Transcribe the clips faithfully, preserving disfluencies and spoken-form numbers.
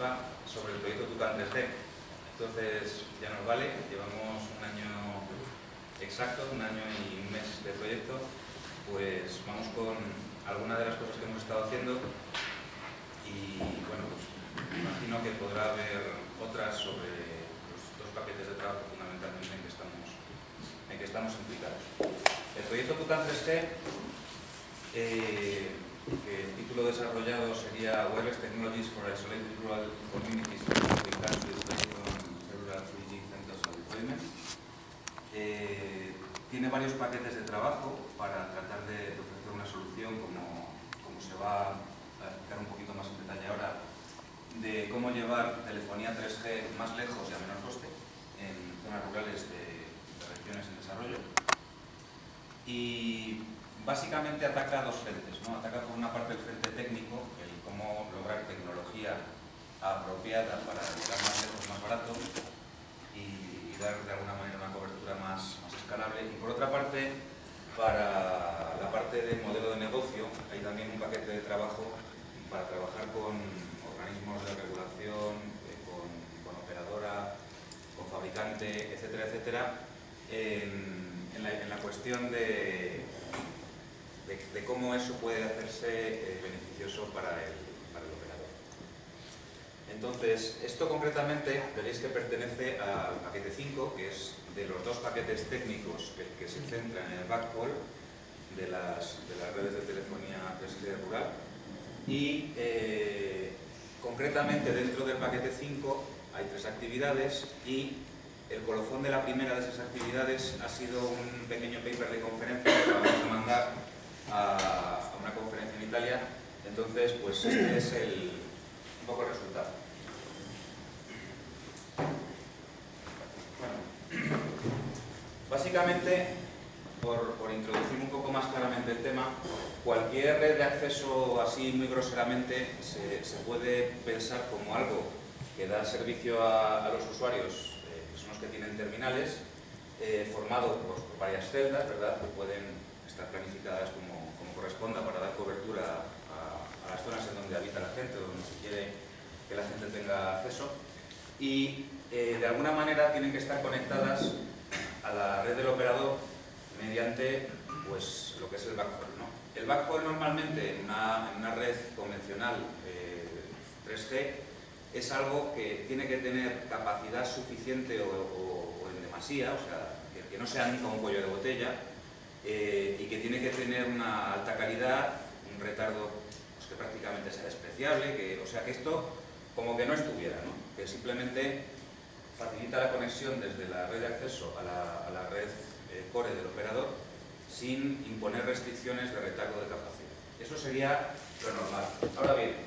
charla sobre el proyecto Tucán tres G. Entonces, ya nos vale, llevamos un año exacto, un año y un mes de proyecto, pues vamos con algunas de las cosas que hemos estado haciendo y, bueno, pues imagino que podrá haber otras sobre los dos paquetes de trabajo fundamentalmente en que estamos, en que estamos implicados. El proyecto Tucán tres G, eh, que el título desarrollado sería Wireless Technologies for Isolated Rural Communities with Countries Based on Cellular tres G Centers of Deployment. Eh, tiene varios paquetes de trabajo para tratar de, de ofrecer una solución, como, como se va a explicar un poquito más en detalle ahora, de cómo llevar telefonía tres G más lejos y a menor coste en zonas rurales de, de regiones en desarrollo. Y básicamente ataca dos frentes, ¿no? Ataca por una parte el frente técnico, el cómo lograr tecnología apropiada para llegar más lejos, más barato y, y dar de alguna manera una cobertura más, más escalable. Y por otra parte, para la parte de modelo de negocio, hay también un paquete de trabajo para trabajar con organismos de regulación, eh, con, con operadora, con fabricante, etcétera, etcétera, en, en, la, en la cuestión de De, de cómo eso puede hacerse eh, beneficioso para el, para el operador. Entonces, esto concretamente veréis que pertenece al paquete cinco, que es de los dos paquetes técnicos que, que se centran en el backhaul de las, de las redes de telefonía tres G rural. Y eh, concretamente dentro del paquete cinco hay tres actividades y el colofón de la primera de esas actividades ha sido un pequeño paper de conferencia que vamos a mandar a una conferencia en Italia. Entonces, pues este es el, un poco el resultado. Bueno, básicamente, por, por introducir un poco más claramente el tema, cualquier red de acceso así muy groseramente se, se puede pensar como algo que da servicio a, a los usuarios, eh, que son los que tienen terminales, eh, formado por, por varias celdas, ¿verdad?, que pueden estar planificadas como corresponda para dar cobertura a, a las zonas en donde habita la gente, donde se quiere que la gente tenga acceso, y eh, de alguna manera tienen que estar conectadas a la red del operador mediante, pues, lo que es el backhaul, ¿no? El backhaul normalmente en una, en una red convencional eh, tres G es algo que tiene que tener capacidad suficiente o, o, o en demasía, o sea, que, que no sea ni como un cuello de botella, Eh, y que tiene que tener una alta calidad, un retardo pues, que prácticamente sea despreciable, que, o sea que esto como que no estuviera, ¿no? Que simplemente facilita la conexión desde la red de acceso a la, a la red eh, core del operador sin imponer restricciones de retardo de capacidad. Eso sería lo normal. Ahora bien,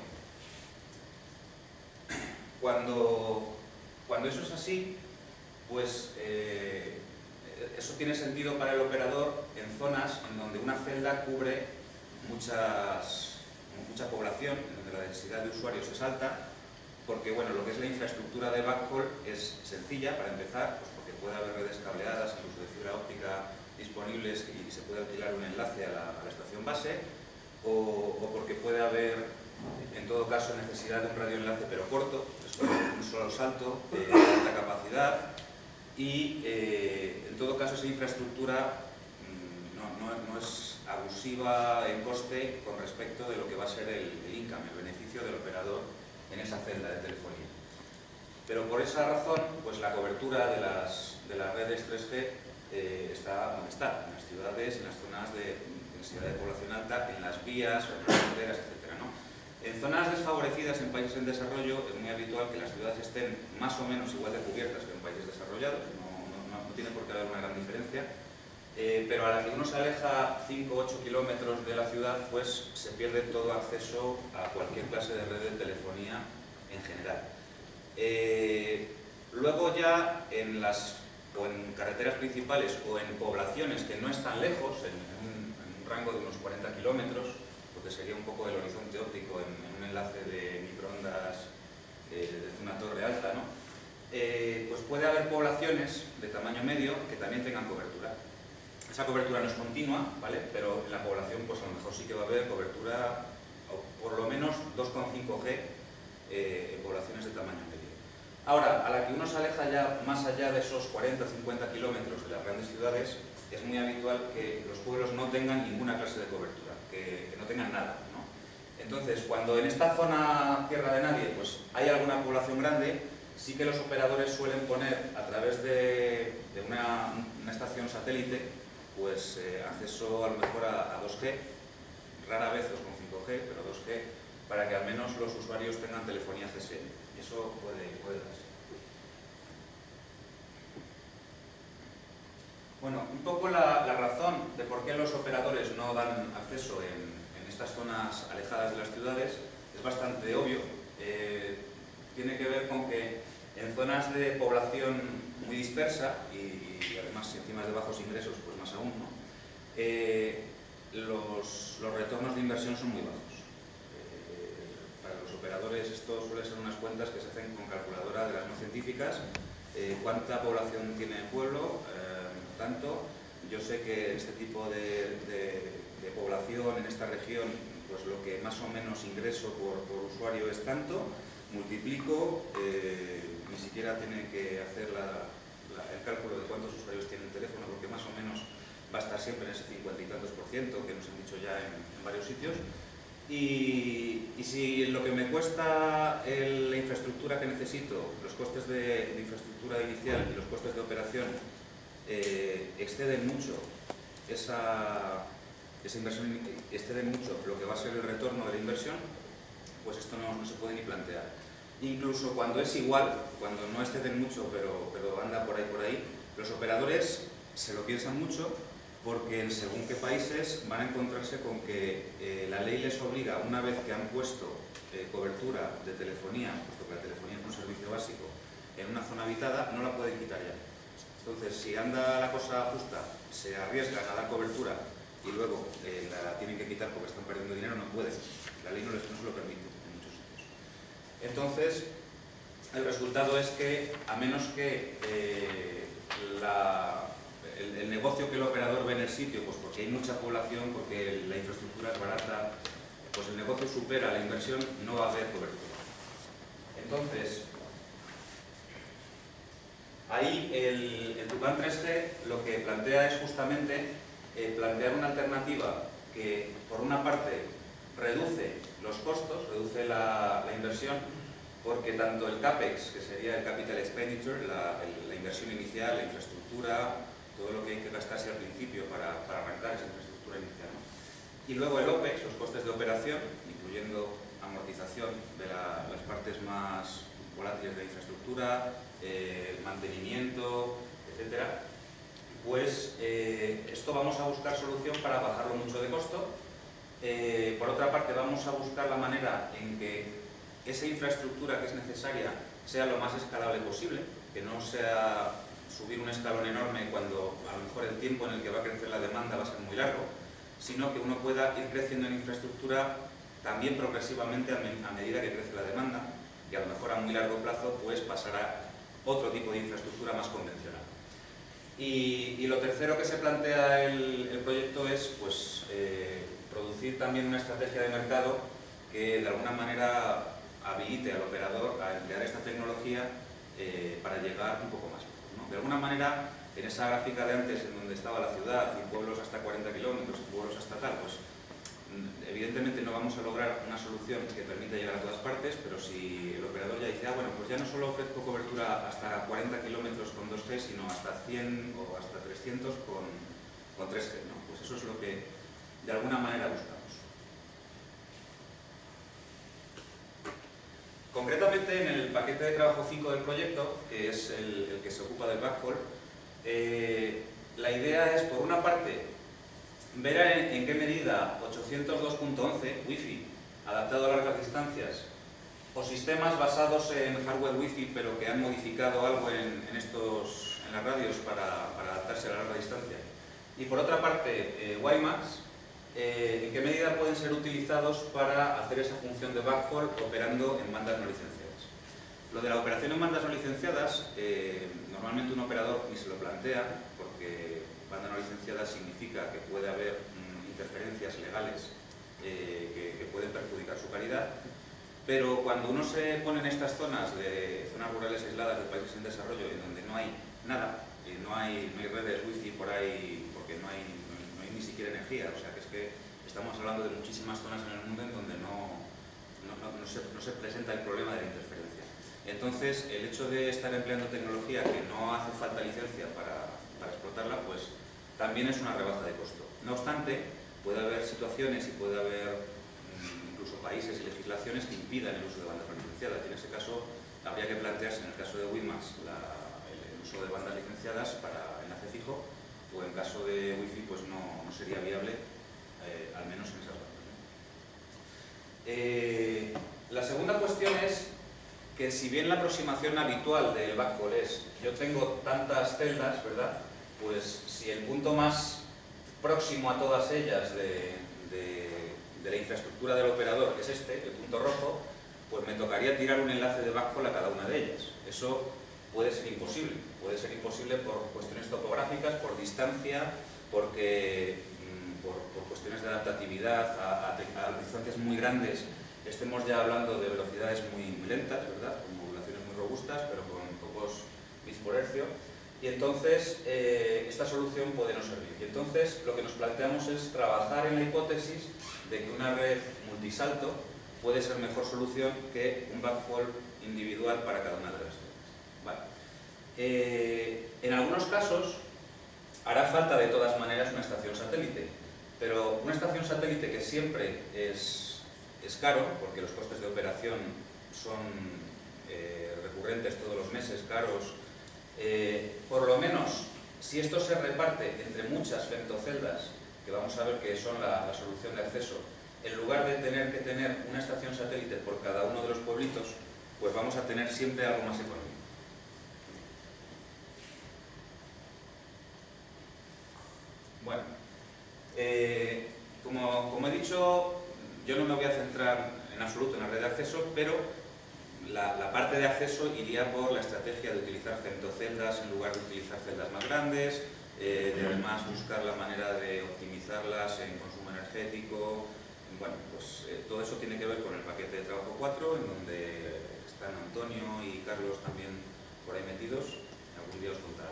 cuando, cuando eso es así, pues eh, eso tiene sentido para el operador en zonas en donde una celda cubre muchas, mucha población, en donde la densidad de usuarios es alta, porque bueno, lo que es la infraestructura de backhaul es sencilla para empezar, pues porque puede haber redes cableadas, incluso de fibra óptica disponibles y se puede alquilar un enlace a la, a la estación base, o, o porque puede haber, en todo caso, necesidad de un radioenlace pero corto, es un solo salto, de alta capacidad. Y eh, en todo caso esa infraestructura mmm, no, no, no es abusiva en coste con respecto de lo que va a ser el, el income, el beneficio del operador en esa celda de telefonía. Pero por esa razón, pues la cobertura de las, de las redes tres G eh, está donde está, en las ciudades, en las zonas de densidad de población alta, en las vías, en las fronteras, etcétera, ¿no? En zonas desfavorecidas, en países en desarrollo, es muy habitual que las ciudades estén más o menos igual de cubiertas que en países desarrollados, no, no, no tiene por qué haber una gran diferencia, eh, pero a la que uno se aleja cinco o ocho kilómetros de la ciudad, pues se pierde todo acceso a cualquier clase de red de telefonía en general. Eh, luego ya en las, o en carreteras principales o en poblaciones que no están lejos, en, en, un, en un rango de unos cuarenta kilómetros, que sería un poco el horizonte óptico en, en un enlace de microondas eh, desde una torre alta, ¿no? Eh, pues puede haber poblaciones de tamaño medio que también tengan cobertura. Esa cobertura no es continua, ¿vale? Pero en la población pues a lo mejor sí que va a haber cobertura, o por lo menos dos coma cinco G eh, en poblaciones de tamaño medio. Ahora, a la que uno se aleja ya más allá de esos cuarenta a cincuenta kilómetros de las grandes ciudades, es muy habitual que los pueblos no tengan ninguna clase de cobertura, que, que no tengan nada, ¿no? Entonces, cuando en esta zona tierra de nadie pues, hay alguna población grande, sí que los operadores suelen poner a través de, de una, una estación satélite pues, eh, acceso a lo mejor a, a dos G, rara vez los con cinco G, pero dos G, para que al menos los usuarios tengan telefonía G S M. Eso puede, puede darse. Bueno, un poco la, la razón de por qué los operadores no dan acceso en, en estas zonas alejadas de las ciudades es bastante obvio. Eh, tiene que ver con que en zonas de población muy dispersa y, y además encima de bajos ingresos, pues más aún, ¿no? Eh, los, los retornos de inversión son muy bajos. Eh, para los operadores esto suele ser unas cuentas que se hacen con calculadora de las no científicas. Eh, ¿Cuánta población tiene el pueblo? Eh, tanto, yo sé que este tipo de, de, de población en esta región, pues lo que más o menos ingreso por, por usuario es tanto, multiplico, eh, ni siquiera tiene que hacer la, la, el cálculo de cuántos usuarios tiene el teléfono, porque más o menos va a estar siempre en ese cincuenta y tantos por ciento que nos han dicho ya en, en varios sitios. Y, y si lo que me cuesta el, la infraestructura que necesito, los costes de, de infraestructura inicial y los costes de operación eh, exceden mucho esa, esa inversión, exceden mucho lo que va a ser el retorno de la inversión, pues esto no, no se puede ni plantear. Incluso cuando es igual, cuando no exceden mucho, pero, pero anda por ahí por ahí, los operadores se lo piensan mucho porque en según qué países van a encontrarse con que eh, la ley les obliga, una vez que han puesto eh, cobertura de telefonía, puesto que la telefonía es un servicio básico, en una zona habitada, no la pueden quitar ya. Entonces, si anda la cosa justa, se arriesgan a dar cobertura y luego eh, la tienen que quitar porque están perdiendo dinero, no pueden. La ley no, les, no se lo permite en muchos sitios. Entonces, el resultado es que, a menos que eh, la, el, el negocio que el operador ve en el sitio, pues porque hay mucha población, porque la infraestructura es barata, pues el negocio supera la inversión, no va a haber cobertura. Entonces, ahí el, el Tucán tres G lo que plantea es justamente eh, plantear una alternativa que, por una parte, reduce los costos, reduce la, la inversión, porque tanto el CAPEX, que sería el Capital Expenditure, la, el, la inversión inicial, la infraestructura, todo lo que hay que gastarse al principio para, para arrancar esa infraestructura inicial, ¿no? Y luego el OPEX, los costes de operación, incluyendo amortización de la, las partes más volátiles de la infraestructura, eh, mantenimiento, etcétera, pues eh, esto vamos a buscar solución para bajarlo mucho de costo. Eh, por otra parte, vamos a buscar la manera en que esa infraestructura que es necesaria sea lo más escalable posible, que no sea subir un escalón enorme cuando a lo mejor el tiempo en el que va a crecer la demanda va a ser muy largo, sino que uno pueda ir creciendo en infraestructura también progresivamente a, me a medida que crece la demanda, y a lo mejor a muy largo plazo pues pasará otro tipo de infraestructura más convencional. Y, y lo tercero que se plantea el, el proyecto es pues, eh, producir también una estrategia de mercado que de alguna manera habilite al operador a emplear esta tecnología eh, para llegar un poco más lejos, ¿no? De alguna manera, en esa gráfica de antes en donde estaba la ciudad y pueblos hasta cuarenta kilómetros y pueblos hasta tal, pues evidentemente no vamos a lograr una solución que permita llegar a todas partes, pero si el operador ya dice, ah, bueno, pues ya no solo ofrezco cobertura hasta cuarenta kilómetros con dos G, sino hasta cien o hasta trescientos con, con tres G, ¿no? Pues eso es lo que de alguna manera buscamos. Concretamente, en el paquete de trabajo cinco del proyecto, que es el, el que se ocupa del backhaul, eh, la idea es, por una parte, ver en, en qué medida ochocientos dos punto once, Wi-Fi, adaptado a largas distancias, o sistemas basados en hardware Wi-Fi, pero que han modificado algo en, en, estos, en las radios para, para adaptarse a la larga distancia. Y por otra parte, eh, WiMAX, eh, en qué medida pueden ser utilizados para hacer esa función de backhaul operando en bandas no licenciadas. Lo de la operación en bandas no licenciadas, eh, normalmente un operador ni se lo plantea, porque banda no licenciada significa que puede haber mm, interferencias legales eh, que, que pueden perjudicar su calidad, pero cuando uno se pone en estas zonas, de zonas rurales aisladas de países en desarrollo, en donde no hay nada, y no hay, no hay redes wifi por ahí, porque no hay, no hay, no hay ni siquiera energía, o sea que es que estamos hablando de muchísimas zonas en el mundo en donde no, no, no, no, se, no se presenta el problema de la interferencia. Entonces, el hecho de estar empleando tecnología que no hace falta licencia para, para explotarla, pues también es una rebaja de costo. No obstante, puede haber situaciones y puede haber mmm, incluso países y legislaciones que impidan el uso de bandas no licenciadas. Y en ese caso, habría que plantearse, en el caso de WiMAX, la, el, el uso de bandas licenciadas para enlace fijo, o en caso de Wi-Fi, pues no, no sería viable, eh, al menos en esas bandas. Eh, la segunda cuestión es que si bien la aproximación habitual del backhaul es yo tengo tantas celdas, ¿verdad? Pues si el punto más próximo a todas ellas de, de, de la infraestructura del operador, que es este, el punto rojo, pues me tocaría tirar un enlace de backhaul a cada una de ellas. Eso puede ser imposible. Puede ser imposible por cuestiones topográficas, por distancia, porque por, por cuestiones de adaptatividad a, a, a distancias muy grandes estemos ya hablando de velocidades muy, muy lentas, ¿verdad? Con modulaciones muy robustas, pero con pocos bits por hercio. Y entonces, eh, esta solución puede no servir. Y entonces, lo que nos planteamos es trabajar en la hipótesis de que una red multisalto puede ser mejor solución que un backhaul individual para cada una de las redes. Vale. Eh, en algunos casos, hará falta de todas maneras una estación satélite, pero una estación satélite que siempre es Es caro, porque los costes de operación son eh, recurrentes todos los meses, caros. Eh, por lo menos, si esto se reparte entre muchas femtoceldas, que vamos a ver que son la, la solución de acceso, en lugar de tener que tener una estación satélite por cada uno de los pueblitos, pues vamos a tener siempre algo más económico. Bueno, eh, como, como he dicho, yo no me voy a centrar en absoluto en la red de acceso, pero la, la parte de acceso iría por la estrategia de utilizar femtoceldas en lugar de utilizar celdas más grandes, eh, de además buscar la manera de optimizarlas en consumo energético. Bueno, pues eh, todo eso tiene que ver con el paquete de trabajo cuatro, en donde están Antonio y Carlos también por ahí metidos. Algún día os contarán.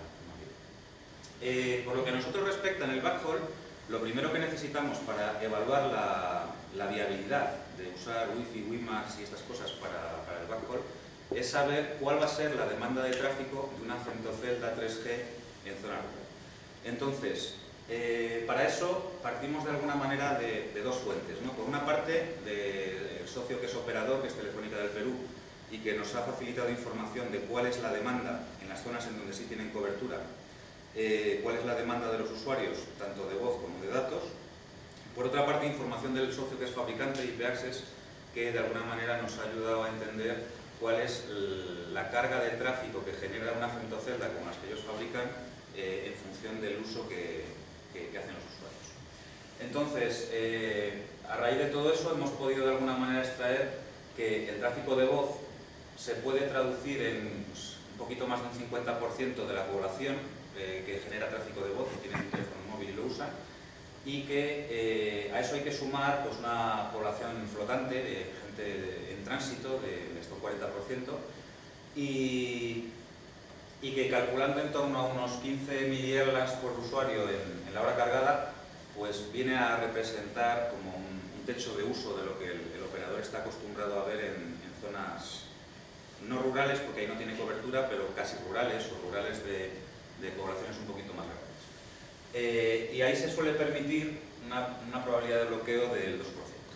Eh, por lo que a nosotros respecta en el backhaul, lo primero que necesitamos para evaluar la, la viabilidad de usar Wi-Fi, WiMAX y estas cosas para, para el backhaul es saber cuál va a ser la demanda de tráfico de una femtocelda tres G en zona rural. Entonces, eh, para eso partimos de alguna manera de, de dos fuentes, ¿no? Por una parte, del socio que es operador, que es Telefónica del Perú, y que nos ha facilitado información de cuál es la demanda en las zonas en donde sí tienen cobertura, Eh, cuál es la demanda de los usuarios, tanto de voz como de datos. Por otra parte, información del socio que es fabricante, I P Access, que de alguna manera nos ha ayudado a entender cuál es la carga de tráfico que genera una femtocelda como las que ellos fabrican eh, en función del uso que, que, que hacen los usuarios. Entonces, eh, a raíz de todo eso hemos podido de alguna manera extraer que el tráfico de voz se puede traducir en pues, un poquito más de un cincuenta por ciento de la población que genera tráfico de voz, que tiene un teléfono móvil y lo usa, y que eh, a eso hay que sumar pues, una población flotante de gente de, en tránsito de esto cuarenta por ciento y, y que calculando en torno a unos quince milierlas por usuario en, en la hora cargada, pues viene a representar como un, un techo de uso de lo que el, el operador está acostumbrado a ver en, en zonas no rurales, porque ahí no tiene cobertura, pero casi rurales o rurales de de poblaciones un poquito más grandes. Eh, y ahí se suele permitir una, una probabilidad de bloqueo del dos por ciento.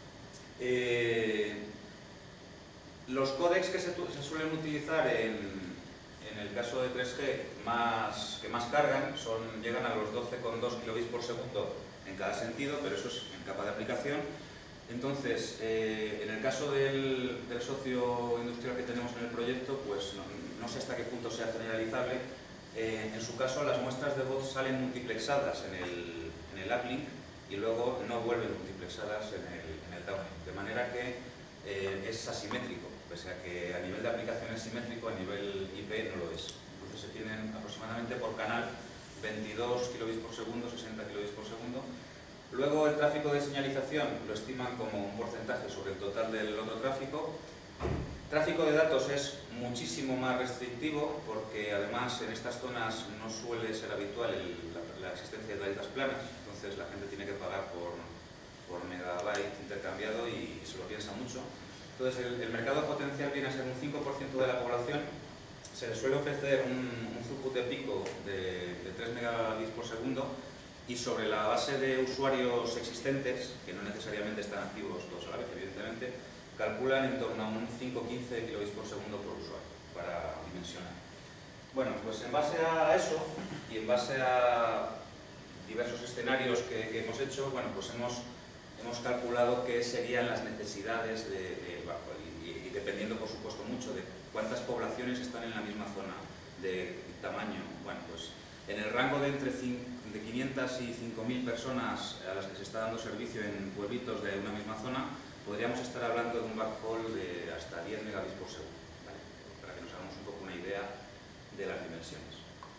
Eh, los códecs que se, se suelen utilizar en, en el caso de tres G más, que más cargan son, llegan a los doce coma dos kilobits por segundo en cada sentido, pero eso es en capa de aplicación. Entonces, eh, en el caso del, del socio industrial que tenemos en el proyecto, pues no, no sé hasta qué punto sea generalizable. Eh, en su caso, las muestras de voz salen multiplexadas en el, en el uplink y luego no vuelven multiplexadas en el, en el downlink, de manera que eh, es asimétrico, pese a que a nivel de aplicación es simétrico, a nivel I P no lo es. Entonces se tienen aproximadamente por canal veintidós kilobits por segundo, sesenta kilobits por segundo, Luego el tráfico de señalización lo estiman como un porcentaje sobre el total del otro tráfico. Tráfico de datos es muchísimo más restrictivo porque además en estas zonas no suele ser habitual el, la, la existencia de tarifas planas, entonces la gente tiene que pagar por, por megabyte intercambiado y, y se lo piensa mucho. Entonces el, el mercado potencial viene a ser un cinco por ciento de la población. Se les suele ofrecer un, un throughput de pico de, de tres megabits por segundo y sobre la base de usuarios existentes, que no necesariamente están activos todos a la vez, evidentemente, calculan en torno a un cinco a quince kilobits por segundo por usuario, para dimensionar. Bueno, pues en base a eso y en base a diversos escenarios que, que hemos hecho, bueno, pues hemos, hemos calculado qué serían las necesidades de, de bajo, y, y dependiendo, por supuesto, mucho de cuántas poblaciones están en la misma zona, de tamaño. Bueno, pues en el rango de entre de quinientas y cinco mil personas a las que se está dando servicio en pueblitos de una misma zona, podríamos estar hablando de un backhaul de hasta diez megabits por segundo, ¿vale? Para que nos hagamos un poco una idea de las dimensiones.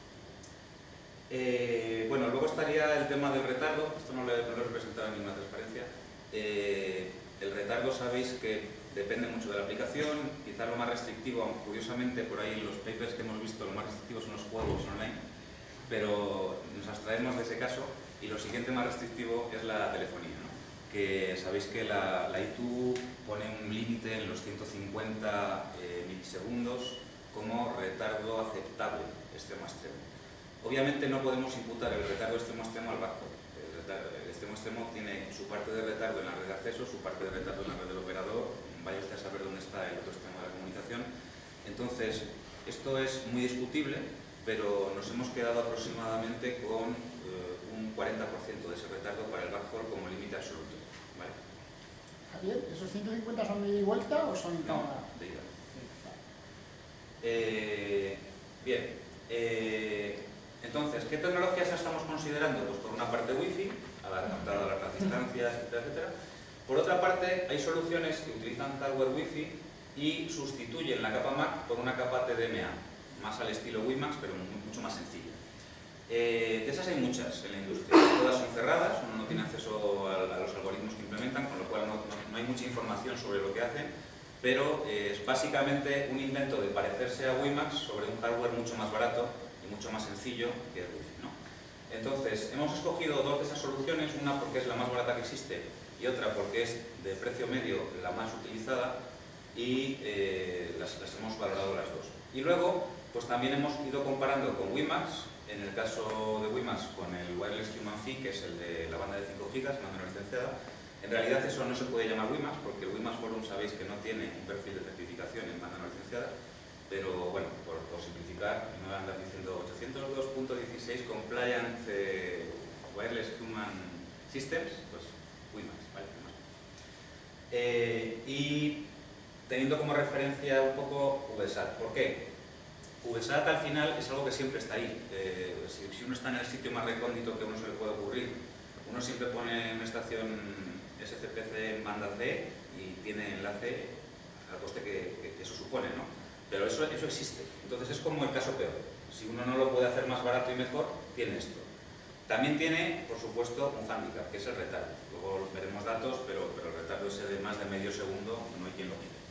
Eh, bueno, luego estaría el tema del retardo. Esto no lo he, no lo he representado en ninguna transparencia. Eh, el retardo sabéis que depende mucho de la aplicación. Quizás lo más restrictivo, aunque curiosamente por ahí en los papers que hemos visto, lo más restrictivo son los juegos online, pero nos abstraemos de ese caso y lo siguiente más restrictivo es la telefonía, ¿no? Que sabéis que la, la I T U pone un límite en los ciento cincuenta eh, milisegundos como retardo aceptable extremo a extremo. Obviamente no podemos imputar el retardo extremo a extremo al backhaul. El, el extremo a extremo tiene su parte de retardo en la red de acceso, su parte de retardo en la red del operador, vaya usted a saber dónde está el otro extremo de la comunicación. Entonces, esto es muy discutible, pero nos hemos quedado aproximadamente con eh, un cuarenta por ciento de ese retardo para el backhaul como límite absoluto. ¿Vale? Javier, ¿esos ciento cincuenta son de ida y vuelta o son de No, de ida. Eh, bien, eh, entonces, ¿qué tecnologías estamos considerando? Pues por una parte Wi-Fi, adaptado a las distancias, etcétera, etcétera. Por otra parte, hay soluciones que utilizan hardware Wi-Fi y sustituyen la capa M A C por una capa T D M A, más al estilo WiMAX, pero mucho más sencilla. Eh, de esas hay muchas en la industria, todas son cerradas, uno no tiene acceso a, a los algoritmos que implementan, con lo cual no, no, no hay mucha información sobre lo que hacen, pero eh, es básicamente un intento de parecerse a WiMAX sobre un hardware mucho más barato y mucho más sencillo que el Wi-Fi, ¿no? Entonces, hemos escogido dos de esas soluciones, una porque es la más barata que existe y otra porque es de precio medio la más utilizada, y eh, las, las hemos valorado las dos. Y luego, pues también hemos ido comparando con WiMAX, en el caso de WiMAX con el Wireless Human Phi, que es el de la banda de cinco gigas, banda no licenciada. En realidad eso no se puede llamar WiMAX, porque el WiMAX Forum sabéis que no tiene un perfil de certificación en banda no licenciada, pero bueno, por, por simplificar, no voy a andar diciendo ochocientos dos punto dieciséis Compliant eh, Wireless Human Systems, pues WiMAX, ¿vale? Eh, y teniendo como referencia un poco VSAT. ¿Por qué? VSAT al final es algo que siempre está ahí. Eh, si, si uno está en el sitio más recóndito que a uno se le puede ocurrir, uno siempre pone una estación S C P C en banda C y tiene enlace al coste que, que eso supone, ¿no? Pero eso, eso existe. Entonces es como el caso peor. Si uno no lo puede hacer más barato y mejor, tiene esto. También tiene, por supuesto, un hándicap, que es el retardo. Luego veremos datos, pero, pero el retardo ese de más de medio segundo no hay quien lo mide.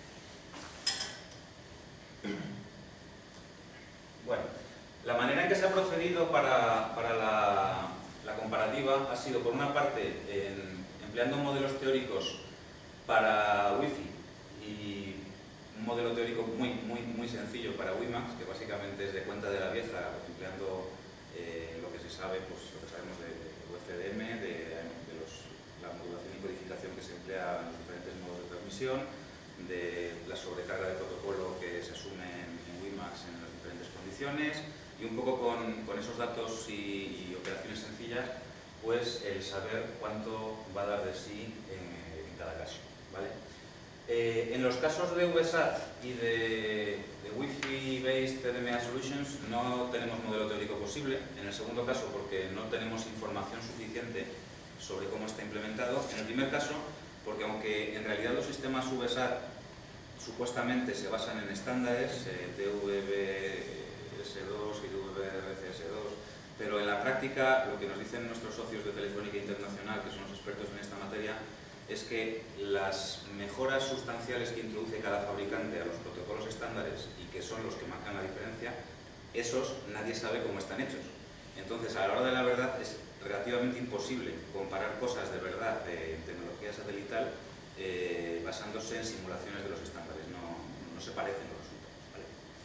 Bueno, la manera en que se ha procedido para, para la, la comparativa ha sido, por una parte, en, empleando modelos teóricos para Wi-Fi y un modelo teórico muy, muy, muy sencillo para WiMAX, que básicamente es de cuenta de la vieja, empleando eh, lo que se sabe, pues lo que sabemos de, de U F D M, de, de los, la modulación y codificación que se emplea en los diferentes modos de transmisión, de la sobrecarga de protocolo que se asume en, en WiMAX en las diferentes condiciones, y un poco con, con esos datos y, y operaciones sencillas, pues el saber cuánto va a dar de sí en, en cada caso, ¿vale? Eh, en los casos de VSAT y de, de Wi-Fi Based T D M A Solutions no tenemos modelo teórico posible. En el segundo caso porque no tenemos información suficiente sobre cómo está implementado. En el primer caso porque aunque en realidad los sistemas VSAT supuestamente se basan en estándares, eh, D V B S dos y D V B R C S dos, pero en la práctica lo que nos dicen nuestros socios de Telefónica Internacional, que son los expertos en esta materia, es que las mejoras sustanciales que introduce cada fabricante a los protocolos estándares y que son los que marcan la diferencia, esos nadie sabe cómo están hechos. Entonces, a la hora de la verdad, es relativamente imposible comparar cosas de verdad de tecnología satelital eh, basándose en simulaciones de los estándares. No, no se parecen los resultados, ¿vale?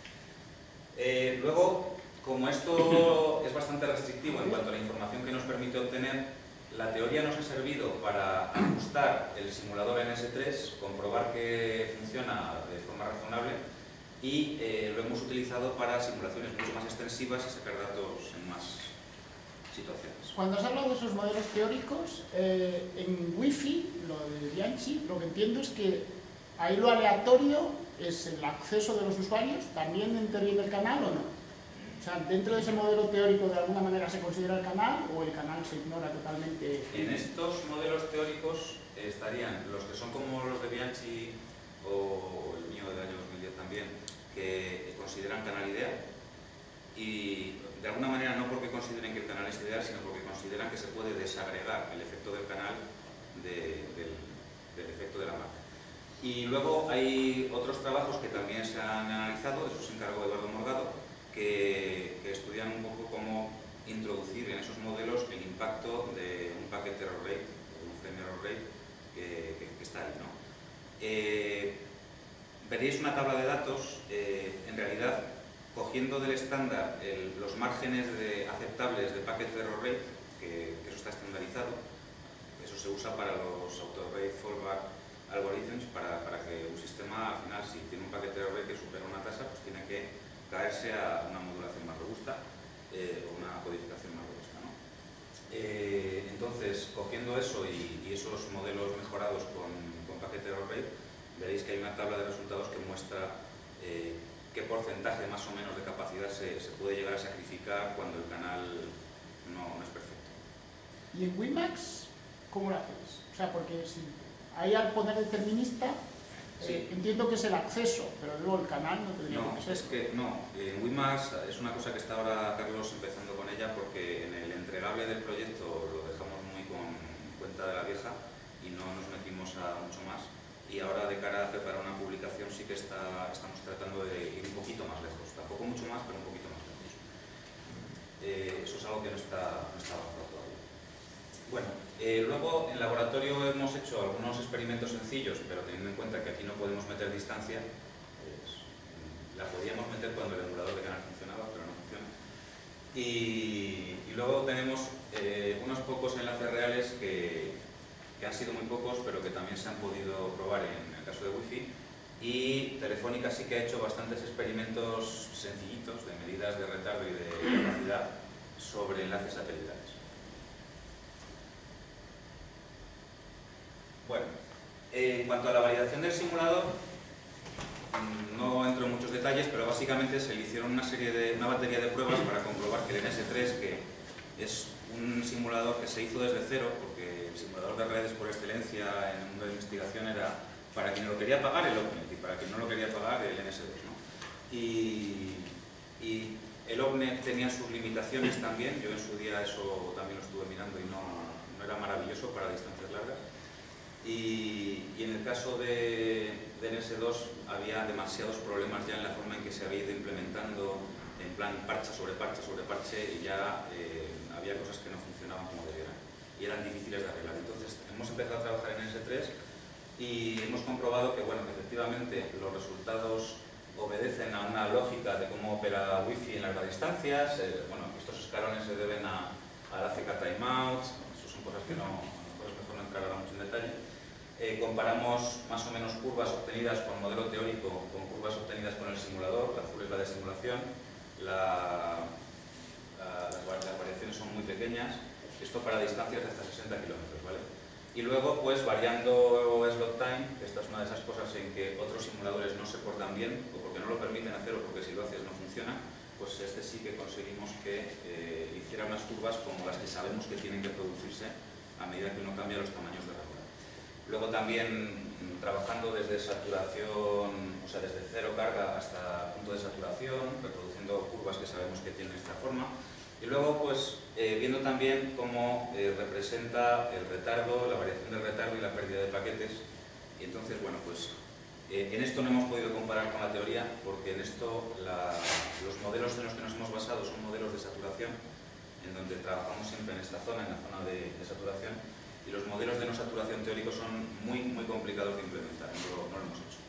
Eh, luego, como esto es bastante restrictivo en cuanto a la información que nos permite obtener, la teoría nos ha servido para ajustar el simulador N S tres, comprobar que funciona de forma razonable y eh, lo hemos utilizado para simulaciones mucho más extensivas y sacar datos en más situaciones. Cuando has hablado de esos modelos teóricos, eh, en Wi-Fi, lo de Bianchi, lo que entiendo es que ahí lo aleatorio es el acceso de los usuarios. ¿También interviene el canal o no? O sea, ¿dentro de ese modelo teórico de alguna manera se considera el canal o el canal se ignora totalmente? En estos modelos teóricos estarían los que son como los de Bianchi o el mío del año dos mil diez también, que consideran canal ideal y de alguna manera no porque consideren que el canal es ideal, sino porque consideran que se puede desagregar el efecto del canal de, del, del efecto de la marca. Y luego hay otros trabajos que también se han analizado, de eso se encargó Eduardo Morgado, Que, que estudian un poco cómo introducir en esos modelos el impacto de un packet error rate, o un frame error rate que, que, que está ahí, ¿no? Eh, veréis una tabla de datos, eh, en realidad, cogiendo del estándar el, los márgenes de, aceptables de packet error rate, que, que eso está estandarizado, eso se usa para los auto-rate fallback algorithms, para, para que un sistema, al final, si tiene un packet error rate que supera una tasa, pues tiene que caerse a una modulación más robusta eh, o una codificación más robusta, ¿no? Eh, entonces, cogiendo eso y, y esos modelos mejorados con, con packet error rate, veréis que hay una tabla de resultados que muestra eh, qué porcentaje más o menos de capacidad se, se puede llegar a sacrificar cuando el canal no, no es perfecto. ¿Y en WiMAX cómo lo hacéis? O sea, porque si ahí al poner determinista, Sí. Eh, entiendo que es el acceso, pero luego el canal no tendría No, que ser. es que no. En WiMAX es una cosa que está ahora Carlos empezando con ella porque en el entregable del proyecto lo dejamos muy con cuenta de la vieja y no nos metimos a mucho más. Y ahora de cara a preparar una publicación sí que está, estamos tratando de ir un poquito más lejos. Tampoco mucho más, pero un poquito más lejos. Eh, eso es algo que no está, no está avanzado todavía. Bueno, eh, luego en laboratorio hemos hecho algunos experimentos sencillos, pero teniendo en cuenta que aquí no podemos meter distancia, pues, la podíamos meter cuando el emulador de canal funcionaba, pero no funciona. Y, y luego tenemos eh, unos pocos enlaces reales que, que han sido muy pocos, pero que también se han podido probar en el caso de Wi-Fi. Y Telefónica sí que ha hecho bastantes experimentos sencillitos de medidas de retardo y de capacidad sobre enlaces satelitales. Bueno, eh, en cuanto a la validación del simulador, no entro en muchos detalles, pero básicamente se le hicieron una serie de, una batería de pruebas para comprobar que el N S tres, que es un simulador que se hizo desde cero, porque el simulador de redes por excelencia en el mundo de investigación era para quien lo quería pagar el OPNET y para quien no lo quería pagar el N S dos, ¿no? Y, y el OPNET tenía sus limitaciones también, yo en su día eso también lo estuve mirando y no, no era maravilloso para distancias largas. Y, y en el caso de, de N S dos había demasiados problemas ya en la forma en que se había ido implementando, en plan parche sobre parche sobre parche, y ya eh, había cosas que no funcionaban como debieran y eran difíciles de arreglar. Entonces hemos empezado a trabajar en N S tres y hemos comprobado que, bueno, que efectivamente los resultados obedecen a una lógica de cómo opera Wi-Fi en largas distancias. Eh, bueno, estos escalones se deben a, a la C K timeout, eso son cosas que no, a lo mejor es mejor no entrar ahora mucho en detalle. Eh, comparamos más o menos curvas obtenidas con modelo teórico con curvas obtenidas con el simulador. La azul es la de simulación, la, la, las, las variaciones son muy pequeñas, esto para distancias de hasta sesenta kilómetros, ¿vale? Y luego, pues variando slot time, que esta es una de esas cosas en que otros simuladores no se portan bien, o porque no lo permiten hacer, o porque si lo haces no funciona, pues este sí que conseguimos que eh, hiciera unas curvas como las que sabemos que tienen que producirse a medida que uno cambia los tamaños de ranura. Luego también trabajando desde saturación, o sea, desde cero carga hasta punto de saturación, reproduciendo curvas que sabemos que tienen esta forma. Y luego, pues, eh, viendo también cómo eh, representa el retardo, la variación del retardo y la pérdida de paquetes. Y entonces, bueno, pues, eh, en esto no hemos podido comparar con la teoría, porque en esto la, los modelos en los que nos hemos basado son modelos de saturación, en donde trabajamos siempre en esta zona, en la zona de, de saturación, y los modelos de no saturación teóricos son muy, muy complicados de implementar, no lo, no lo hemos hecho.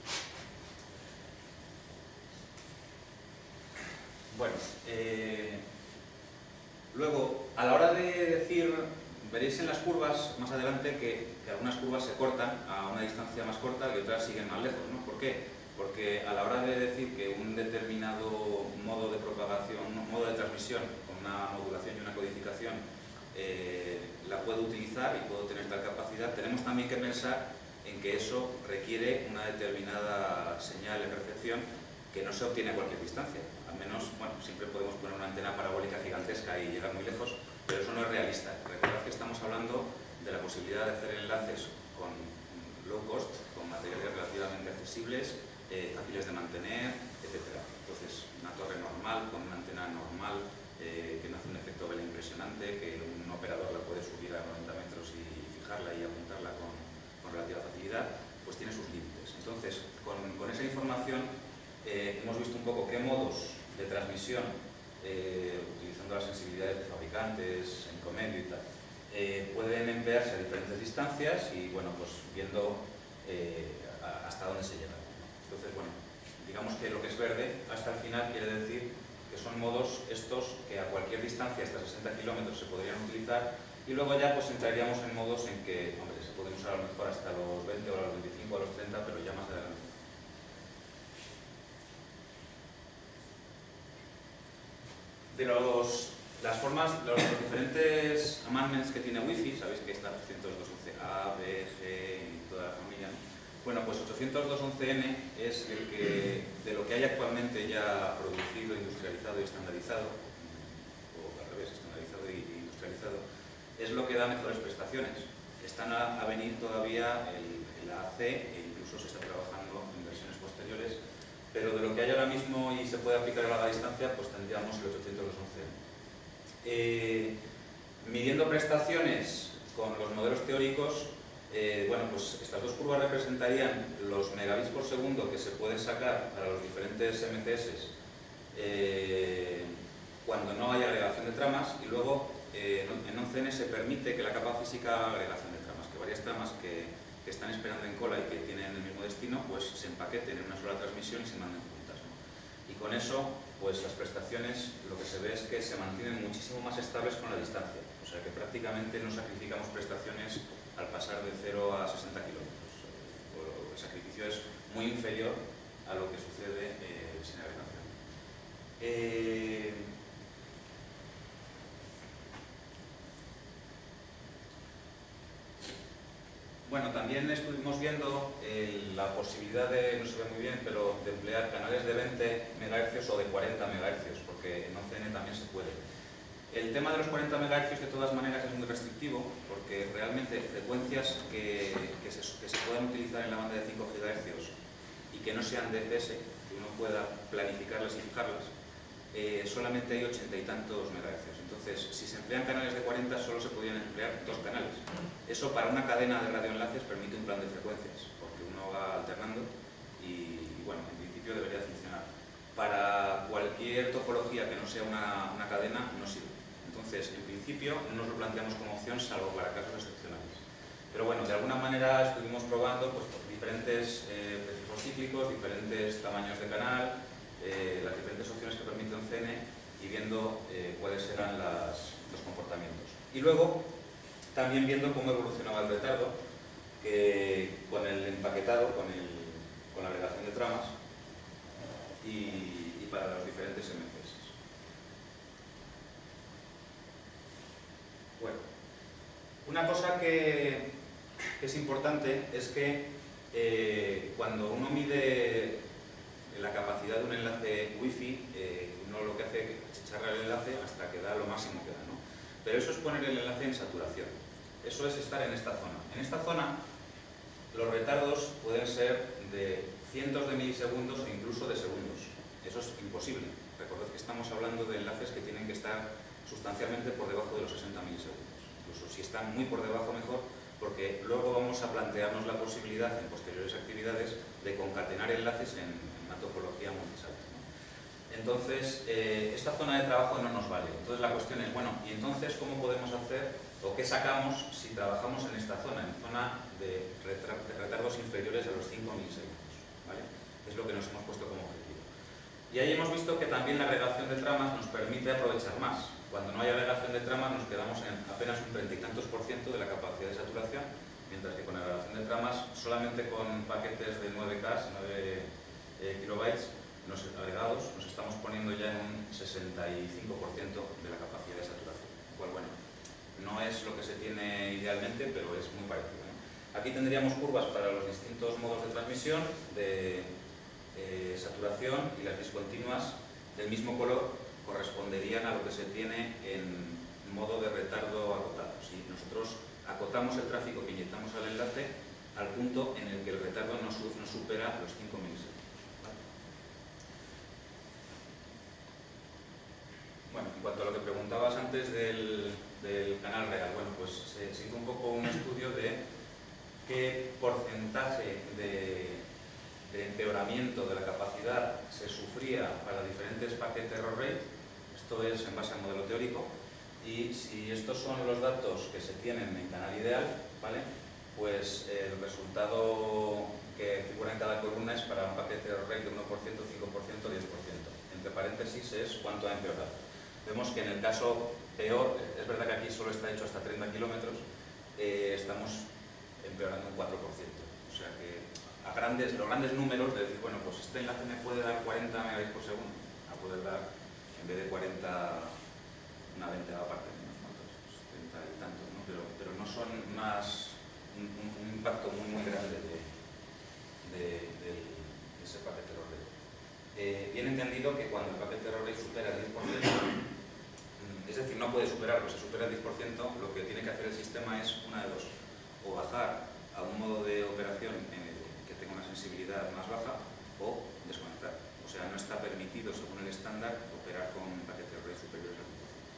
Bueno, eh, luego, a la hora de decir, veréis en las curvas más adelante que, que algunas curvas se cortan a una distancia más corta y otras siguen más lejos, ¿no? ¿Por qué? Porque a la hora de decir que un determinado modo de propagación, un modo de transmisión con una modulación y una codificación eh, la puedo utilizar y puedo tener tal capacidad, tenemos también que pensar en que eso requiere una determinada señal de percepción que no se obtiene a cualquier distancia. Al menos, bueno, siempre podemos poner una antena parabólica gigantesca y llegar muy lejos, pero eso no es realista. Recordad que estamos hablando de la posibilidad de hacer enlaces con low cost, con materiales relativamente accesibles, eh, fáciles de mantener, etcétera. Entonces, una torre normal, con una antena normal, eh, que no hace un efecto vela impresionante, que un operador la puede subir a noventa metros y fijarla y apuntarla con, con relativa facilidad, pues tiene sus límites. Entonces, con, con esa información eh, hemos visto un poco qué modos de transmisión, eh, utilizando las sensibilidades de fabricantes, en comedio y tal, eh, pueden emplearse a diferentes distancias y, bueno, pues viendo eh, a, hasta dónde se llega. Entonces, bueno, digamos que lo que es verde hasta el final quiere decir que son modos estos que a cualquier distancia, hasta sesenta kilómetros, se podrían utilizar, y luego ya pues entraríamos en modos en que, hombre, se pueden usar a lo mejor hasta los veinte o a los veinticinco o a los treinta, pero ya más adelante. De los, las formas, los, los diferentes amendments que tiene Wi-Fi, sabéis que está ochocientos dos punto once A, B, G y toda la familia, ¿no? Bueno, pues ochocientos dos punto once N es el que, de lo que hay actualmente ya producido, industrializado y estandarizado, o al revés, estandarizado y industrializado, es lo que da mejores prestaciones. Están a, a venir todavía el, el A A C, e incluso se está trabajando en versiones posteriores, pero de lo que hay ahora mismo y se puede aplicar a larga distancia, pues tendríamos el ochocientos dos punto once N. Eh, midiendo prestaciones con los modelos teóricos, eh, bueno, pues estas dos curvas representarían los megabits por segundo que se pueden sacar para los diferentes M C S eh, cuando no hay agregación de tramas, y luego eh, en once N se permite que la capa física haga agregación de tramas, que varias tramas que, que están esperando en cola y que tienen el mismo destino, pues se empaqueten en una sola transmisión y se manden juntas, ¿no? Y con eso, pues las prestaciones, lo que se ve es que se mantienen muchísimo más estables con la distancia, o sea que prácticamente no sacrificamos prestaciones al pasar de cero a sesenta kilómetros. El sacrificio es muy inferior a lo que sucede eh, sin agregación. Eh, Bueno, también estuvimos viendo eh, la posibilidad de, no se ve muy bien, pero de emplear canales de veinte megahercios o de cuarenta megahercios, porque en once N también se puede. El tema de los cuarenta megahercios de todas maneras es muy restrictivo, porque realmente frecuencias que, que, se, que se puedan utilizar en la banda de cinco gigahercios y que no sean D F S, que uno pueda planificarlas y fijarlas, eh, solamente hay ochenta y tantos megahercios. Entonces, si se emplean canales de cuarenta, solo se podrían emplear dos canales. Eso para una cadena de radioenlaces permite un plan de frecuencias, porque uno va alternando y, y bueno, en principio debería funcionar. Para cualquier topología que no sea una, una cadena, no sirve. Entonces, en principio, no nos lo planteamos como opción, salvo para casos excepcionales. Pero bueno, de alguna manera estuvimos probando pues, diferentes eh, precios cíclicos, diferentes tamaños de canal, eh, las diferentes opciones que permite un C N y viendo eh, cuáles eran las, los comportamientos. Y luego, también viendo cómo evolucionaba el retardo, que con el empaquetado, con, el, con la agregación de tramas y, y para los diferentes M C S. Bueno, una cosa que, que es importante es que eh, cuando uno mide la capacidad de un enlace Wi-Fi, eh, uno lo que hace es echarle el enlace hasta que da lo máximo que da, ¿no? Pero eso es poner el enlace en saturación. Eso es estar en esta zona. En esta zona, los retardos pueden ser de cientos de milisegundos e incluso de segundos. Eso es imposible. Recordad que estamos hablando de enlaces que tienen que estar sustancialmente por debajo de los sesenta milisegundos. Incluso si están muy por debajo mejor, porque luego vamos a plantearnos la posibilidad en posteriores actividades de concatenar enlaces en, en una topología multisalto, ¿no? Entonces, eh, esta zona de trabajo no nos vale. Entonces la cuestión es, bueno, ¿y entonces cómo podemos hacer o qué sacamos si trabajamos en esta zona, en zona de, de retardos inferiores a los cinco milisegundos? ¿Vale? Es lo que nos hemos puesto como objetivo. Y ahí hemos visto que también la agregación de tramas nos permite aprovechar más. Cuando no hay agregación de tramas nos quedamos en apenas un treinta y tantos por ciento de la capacidad de saturación, mientras que con agregación de tramas, solamente con paquetes de nueve K, nueve eh, kilobytes nos, agregados, nos estamos poniendo ya en un sesenta y cinco por ciento de la capacidad de saturación. Cual, bueno, no es lo que se tiene idealmente, pero es muy parecido, ¿no? Aquí tendríamos curvas para los distintos modos de transmisión, de eh, saturación, y las discontinuas del mismo color corresponderían a lo que se tiene en modo de retardo acotado. Si nosotros acotamos el tráfico que inyectamos al enlace al punto en el que el retardo no, su no supera los cinco milisegundos. ¿Vale? Bueno, en cuanto a lo que preguntabas antes del, del canal real, bueno, pues se, se hizo un poco un estudio de qué porcentaje de, de empeoramiento de la capacidad se sufría para diferentes paquetes error rate. Esto es en base al modelo teórico, y si estos son los datos que se tienen en canal ideal, ¿vale? Pues el resultado que figura en cada columna es para un paquete error rate de uno por ciento, cinco por ciento, diez por ciento. Entre paréntesis es cuánto ha empeorado. Vemos que en el caso peor, es verdad que aquí solo está hecho hasta treinta kilómetros, eh, estamos empeorando un cuatro por ciento. O sea que a grandes, los grandes números de decir, bueno, pues este enlace me puede dar cuarenta megabits por segundo, a poder dar en vez de cuarenta, una veintena parte, unos cuantos, treinta y tantos, ¿no? Pero, pero no son más un, un, un impacto muy, muy grande de, de, de, de ese paquete error rate. Eh, bien entendido que cuando el paquete error rate supera el diez por ciento, es decir, no puede superarlo, si supera el diez por ciento, lo que tiene que hacer el sistema es una de dos: o bajar a un modo de operación en el que tenga una sensibilidad más baja, o desconectar. O sea, no está permitido, según el estándar, operar con paquetes error rate superiores al diez por ciento.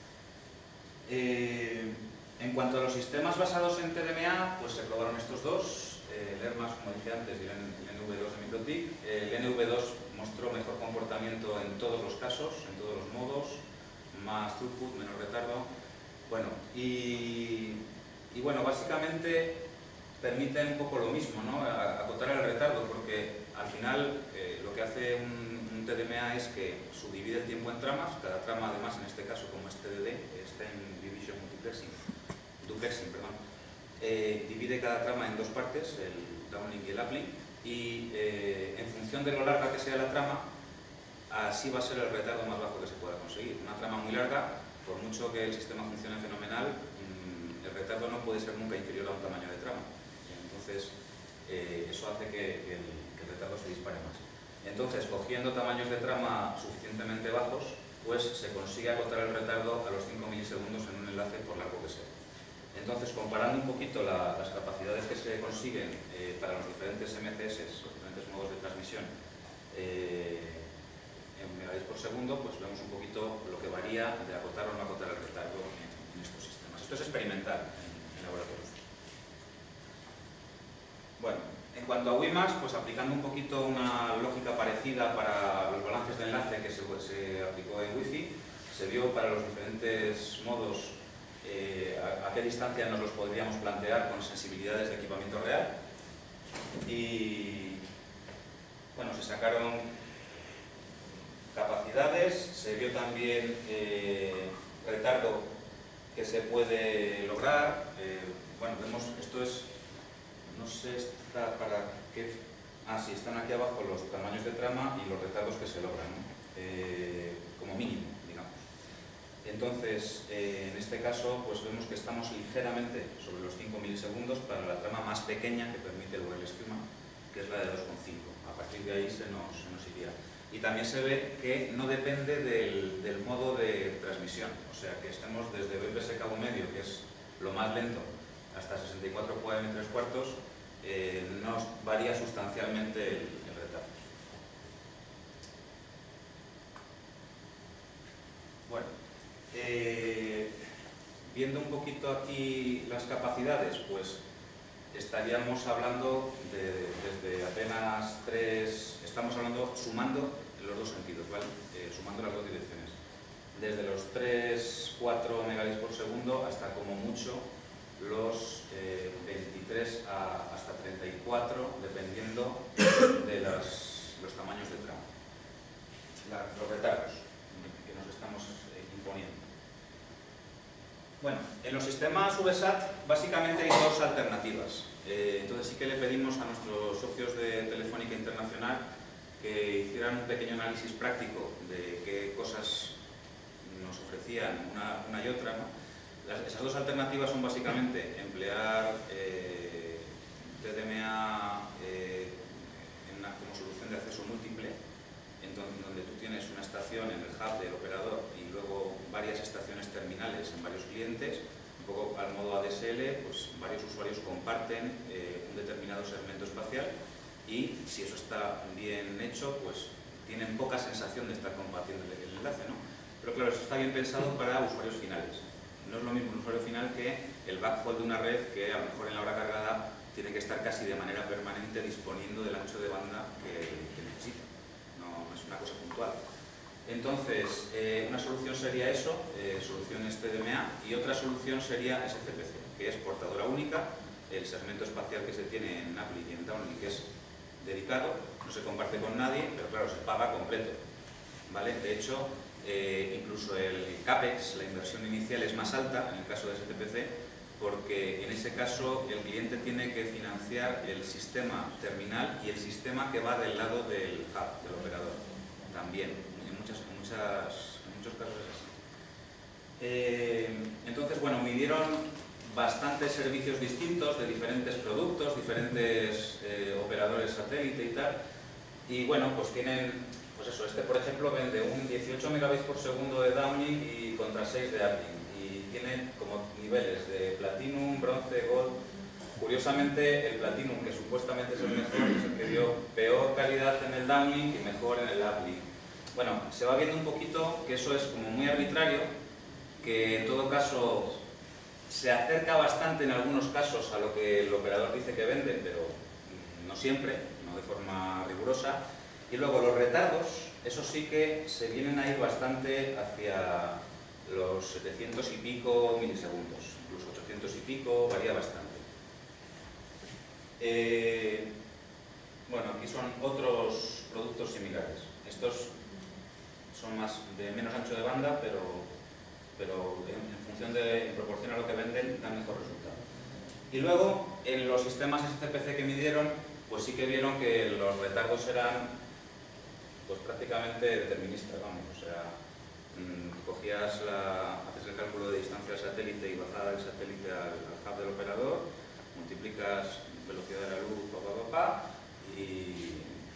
Eh, en cuanto a los sistemas basados en T D M A, pues se probaron estos dos, eh, el ERMAS, como dije antes, y el N V dos de MikroTik. El N V dos mostró mejor comportamiento en todos los casos, en todos los modos, más throughput, menos retardo. Bueno, y, y bueno, básicamente permiten un poco lo mismo, ¿no? Acotar el retardo, porque al final eh, lo que hace un, un T D M A es que subdivide el tiempo en tramas. Cada trama, además, en este caso, como es T D D, está en Division Multiplexing, Duplexing, perdón, eh, divide cada trama en dos partes, el downlink y el uplink, y eh, en función de lo larga que sea la trama, así va a ser el retardo más bajo que se pueda conseguir. Una trama muy larga, por mucho que el sistema funcione fenomenal, mmm, el retardo no puede ser nunca inferior a un tamaño de trama. Entonces, eh, eso hace que, que, el, que el retardo se dispare más. Entonces, cogiendo tamaños de trama suficientemente bajos, pues se consigue acotar el retardo a los cinco milisegundos en un enlace por largo que sea. Entonces, comparando un poquito la, las capacidades que se consiguen eh, para los diferentes M C S, los diferentes modos de transmisión, eh, en megabits por segundo, pues vemos un poquito lo que varía de acotar o no acotar el retardo en, en estos sistemas. Esto es experimental en, en laboratorios. Bueno, en cuanto a WiMAX, pues aplicando un poquito una lógica parecida para los balances de enlace que se, se aplicó en Wi-Fi, se vio para los diferentes modos eh, a, a qué distancia nos los podríamos plantear con sensibilidades de equipamiento real. Y bueno, se sacaron capacidades, se vio también eh, retardo que se puede lograr. Eh, bueno, vemos, esto es, no sé, está para qué. Ah, sí, están aquí abajo los tamaños de trama y los retardos que se logran, ¿no? eh, como mínimo, digamos. Entonces, eh, en este caso, pues vemos que estamos ligeramente sobre los cinco milisegundos para la trama más pequeña que permite el wireless schema, que es la de dos coma cinco. A partir de ahí se nos, se nos iría. Y también se ve que no depende del, del modo de transmisión, o sea que estemos desde B P S cabo medio, que es lo más lento, hasta sesenta y cuatro Q A M tres cuartos, eh, nos varía sustancialmente el, el retardo. Bueno, eh, viendo un poquito aquí las capacidades, pues estaríamos hablando de, desde apenas tres, estamos hablando sumando en los dos sentidos, ¿vale? Eh, sumando las dos direcciones. Desde los tres, cuatro megabits por segundo hasta como mucho los eh, veintitrés a, hasta treinta y cuatro, dependiendo de las, los tamaños de tramo. La, los retardos que nos estamos eh, imponiendo. Bueno, en los sistemas V SAT básicamente hay dos alternativas. Eh, entonces sí que le pedimos a nuestros socios de Telefónica Internacional que hicieran un pequeño análisis práctico de qué cosas nos ofrecían una, una y otra, ¿no? Las, esas dos alternativas son básicamente emplear eh, T D M A eh, en una, como solución de acceso múltiple, en donde, donde tú tienes una estación en el hub del operador y luego varias estaciones terminales en varios clientes, un poco al modo A D S L, pues varios usuarios comparten eh, un determinado segmento espacial y si eso está bien hecho, pues tienen poca sensación de estar compartiendo el, el enlace, ¿no? Pero claro, eso está bien pensado para usuarios finales. No es lo mismo un usuario final que el backhaul de una red que a lo mejor en la hora cargada tiene que estar casi de manera permanente disponiendo del ancho de banda que, que necesita. No, no es una cosa puntual. Entonces, eh, una solución sería eso, eh, soluciones T D M A, y otra solución sería S C P C, que es portadora única, el segmento espacial que se tiene en uplink y en downlink es dedicado, no se comparte con nadie, pero claro, se paga completo, ¿vale? De hecho, eh, incluso el CAPEX, la inversión inicial, es más alta en el caso de S C P C, porque en ese caso el cliente tiene que financiar el sistema terminal y el sistema que va del lado del hub, del operador, también, en, muchas, en, muchas, en muchos casos es así. Eh, entonces, bueno, midieron bastantes servicios distintos de diferentes productos, diferentes eh, operadores satélite y tal, y bueno, pues tienen, pues eso, este por ejemplo vende un dieciocho megabits por segundo de downlink y contra seis de uplink, y tiene como niveles de Platinum, Bronce, Gold. Curiosamente, el Platinum, que supuestamente es el mejor, es el que dio peor calidad en el downlink y mejor en el uplink. Bueno, se va viendo un poquito que eso es como muy arbitrario, que en todo caso se acerca bastante en algunos casos a lo que el operador dice que vende, pero no siempre, no de forma rigurosa. Y luego los retardos, eso sí que se vienen a ir bastante hacia los setecientos y pico milisegundos, incluso ochocientos y pico, varía bastante. Eh, bueno, aquí son otros productos similares. Estos son más de menos ancho de banda, pero pero en, en función de, en proporción a lo que venden, dan mejor resultado. Y luego, en los sistemas S C P C que midieron, pues sí que vieron que los retardos eran pues prácticamente deterministas, vamos, o sea, mmm, cogías la, haces el cálculo de distancia al satélite y bajada del satélite al, al hub del operador, multiplicas velocidad de la luz, pa, pa, pa, pa, y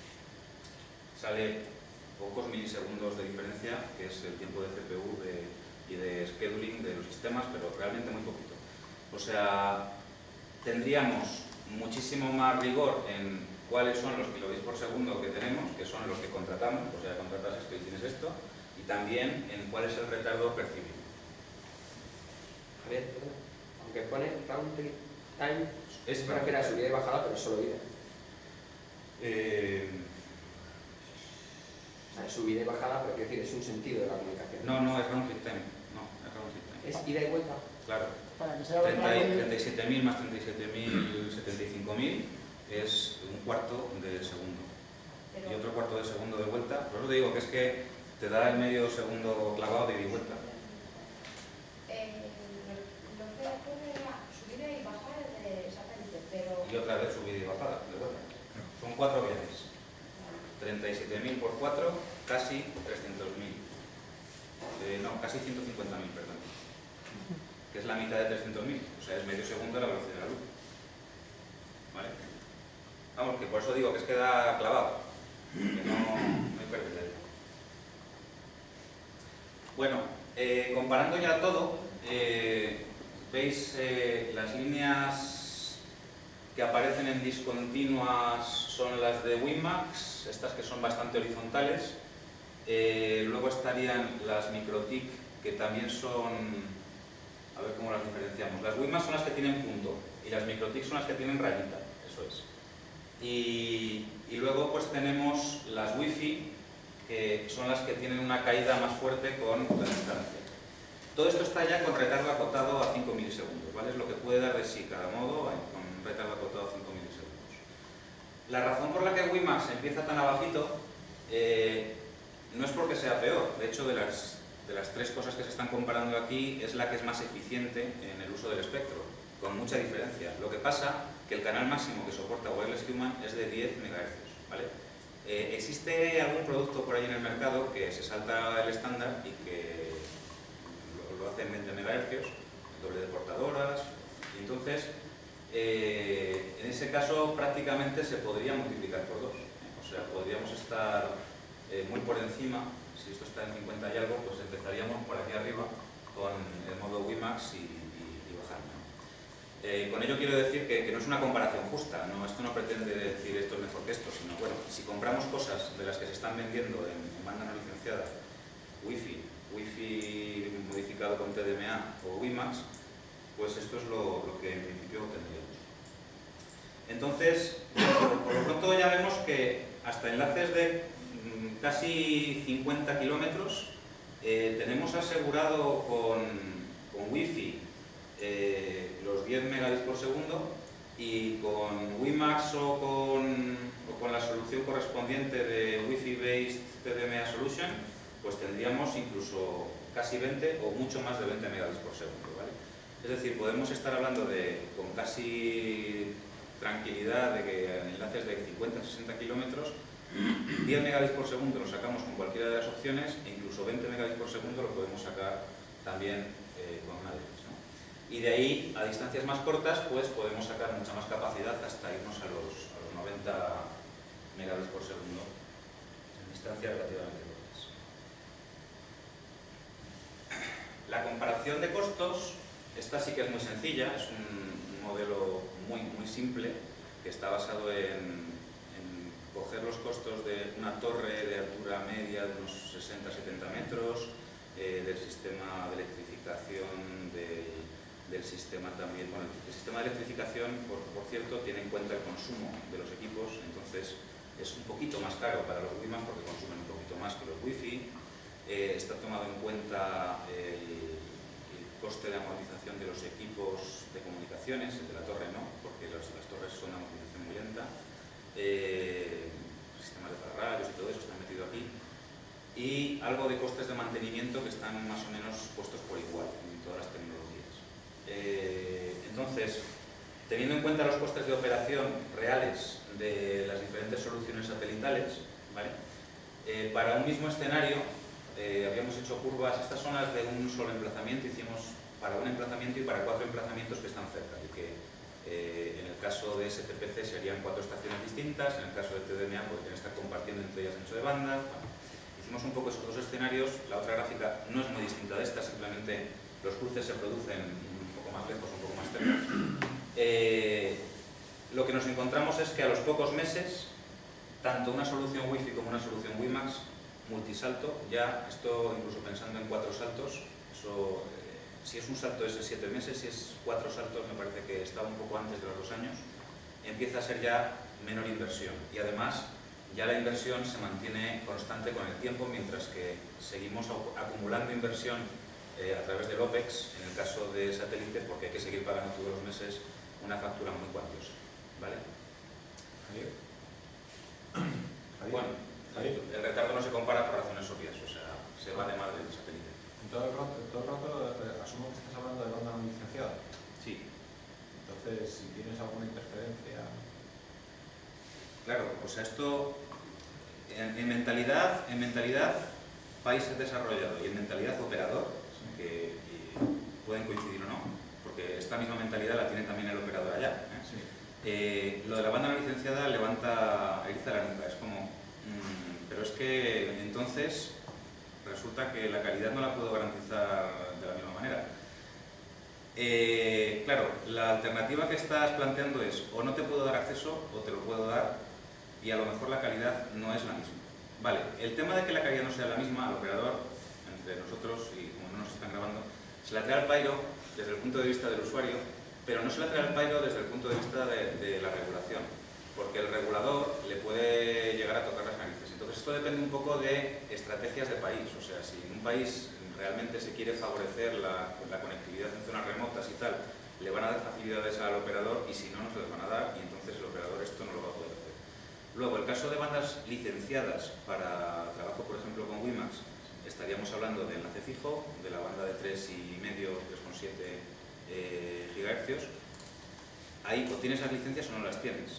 sale pocos milisegundos de diferencia, que es el tiempo de C P U de y de scheduling de los sistemas, pero realmente muy poquito. O sea, tendríamos muchísimo más rigor en cuáles son los kilobits por segundo que tenemos, que son los que contratamos, o sea, contratas esto y tienes esto, y también en cuál es el retardo percibido. A ver, aunque pone round trip time, es para que era subida y bajada, pero es solo ida. Eh... O sea, subida y bajada, pero quiero decir, es un sentido de la comunicación. No, no, es round trip time. No, es round trip time. ¿Es ida y vuelta? Claro. Para que sea treinta y siete mil más treinta y siete mil setenta y cinco mil es un cuarto de segundo. Pero... y otro cuarto de segundo de vuelta. Por eso te digo que es que te da el medio segundo clavado de ida y vuelta. Eh, lo que ocurre era subida y bajada de satélite, pero... Y otra vez subida y bajada de vuelta. Son cuatro viajes. treinta y siete mil por cuatro, casi trescientos mil. Eh, no, casi ciento cincuenta mil, perdón. Que es la mitad de trescientos mil. O sea, es medio segundo de la velocidad de la luz. ¿Vale? Vamos, que por eso digo que es que da clavado. Que no, no hay pérdida. Bueno, eh, comparando ya todo, eh, veis eh, las líneas que aparecen en discontinuas son las de WiMAX, estas que son bastante horizontales. Eh, luego estarían las MikroTik, que también son, a ver cómo las diferenciamos. Las WiMAX son las que tienen punto y las MikroTik son las que tienen rayita, eso es. Y, y luego pues tenemos las Wi-Fi, que son las que tienen una caída más fuerte con la distancia. Todo esto está ya con retardo acotado a cinco milisegundos, ¿vale? Es lo que puede dar de sí cada modo con retardo acotado a cinco milisegundos. La razón por la que WiMAX empieza tan abajito eh, no es porque sea peor. De hecho, de las, de las tres cosas que se están comparando aquí, es la que es más eficiente en el uso del espectro, con mucha diferencia. Lo que pasa que el canal máximo que soporta Wireless Human es de diez megahercios, ¿vale? Eh, existe algún producto por ahí en el mercado que se salta el estándar y que lo, lo hace en veinte megahercios, doble de portadoras, y entonces eh, en ese caso prácticamente se podría multiplicar por dos, ¿eh? O sea, podríamos estar eh, muy por encima. Si esto está en cincuenta y algo, pues empezaríamos por aquí arriba con el modo WiMAX y, y, y bajando. Eh, con ello quiero decir que, que no es una comparación justa, ¿no? Esto no pretende decir esto es mejor que esto, sino, bueno, si compramos cosas de las que se están vendiendo en, en banda no licenciada, Wi-Fi, Wi-Fi modificado con T D M A o WiMAX, pues esto es lo, lo que en principio tendríamos. Entonces, por, por lo pronto ya vemos que hasta enlaces de mm, casi cincuenta kilómetros eh, tenemos asegurado con, con Wi-Fi Eh, los diez megabits por segundo, y con WiMAX o con, o con la solución correspondiente de Wi-Fi Based T D M A Solution, pues tendríamos incluso casi veinte o mucho más de veinte megabits por segundo, ¿vale? Es decir, podemos estar hablando de, con casi tranquilidad, de que en enlaces de cincuenta a sesenta kilómetros, diez megabits por segundo lo sacamos con cualquiera de las opciones, e incluso veinte megabits por segundo lo podemos sacar también eh, con una de ellas, ¿no? Y de ahí, a distancias más cortas, pues podemos sacar mucha más capacidad hasta irnos a los, a los noventa megabits por segundo en distancias relativamente cortas. La comparación de costos, esta sí que es muy sencilla, es un, un modelo muy, muy simple que está basado en, en coger los costos de una torre de altura media de unos sesenta a setenta metros, eh, del sistema de electrificación del del sistema también. Bueno, el sistema de electrificación, por, por cierto, tiene en cuenta el consumo de los equipos, entonces es un poquito más caro para los WiMAX porque consumen un poquito más que los Wi-Fi. Eh, está tomado en cuenta el, el coste de amortización de los equipos de comunicaciones, el de la torre no, porque las, las torres son de amortización muy lenta. Eh, el sistema de pararrayos y todo eso está metido aquí. Y algo de costes de mantenimiento que están más o menos puestos por igual en todas las tecnologías. Eh, entonces, teniendo en cuenta los costes de operación reales de las diferentes soluciones satelitales, ¿vale? Eh, para un mismo escenario, eh, habíamos hecho curvas, estas son las de un solo emplazamiento, hicimos para un emplazamiento y para cuatro emplazamientos que están cerca, y que eh, en el caso de S T P C serían cuatro estaciones distintas, en el caso de T D M A podrían estar compartiendo entre ellas ancho de banda. Bueno, hicimos un poco esos dos escenarios. La otra gráfica no es muy distinta de esta, simplemente los cruces se producen más lejos, un poco más cerca. Eh, lo que nos encontramos es que a los pocos meses, tanto una solución Wi-Fi como una solución WiMAX multisalto, ya esto incluso pensando en cuatro saltos, eso, eh, si es un salto es de siete meses, si es cuatro saltos me parece que estaba un poco antes de los dos años, empieza a ser ya menor inversión, y además ya la inversión se mantiene constante con el tiempo, mientras que seguimos acumulando inversión Eh, a través del OPEX, en el caso de satélites, porque hay que seguir pagando todos los meses una factura muy cuantiosa, ¿vale? Javier. Bueno, Javier. el retardo no se compara por razones obvias, o sea, se va de madre del satélite. En todo el rato, todo el rato eh, asumo que estás hablando de banda no licenciada. Sí. Entonces, si tienes alguna interferencia... Claro, o sea, esto en, en mentalidad, en mentalidad país desarrollado y en mentalidad operador, que pueden coincidir o no, porque esta misma mentalidad la tiene también el operador allá, ¿eh? Sí. Eh, lo de la banda no licenciada levanta, eriza la nuca, es como, mmm, pero es que entonces resulta que la calidad no la puedo garantizar de la misma manera. Eh, claro, la alternativa que estás planteando es o no te puedo dar acceso o te lo puedo dar, y a lo mejor la calidad no es la misma. Vale, el tema de que la calidad no sea la misma al operador, entre nosotros y como no nos están grabando, se la trae al pairo desde el punto de vista del usuario, pero no se la trae al pairo desde el punto de vista de, de la regulación, porque el regulador le puede llegar a tocar las narices. Entonces esto depende un poco de estrategias de país, o sea, si en un país realmente se quiere favorecer la, la conectividad en zonas remotas y tal, le van a dar facilidades al operador y si no, no se las van a dar y entonces el operador esto no lo va a poder hacer. Luego, el caso de bandas licenciadas para trabajo, por ejemplo, con WiMAX, estaríamos hablando de enlace fijo, de la banda de tres y medio, tres coma siete eh, gigahercios. Ahí o tienes las licencias o no las tienes.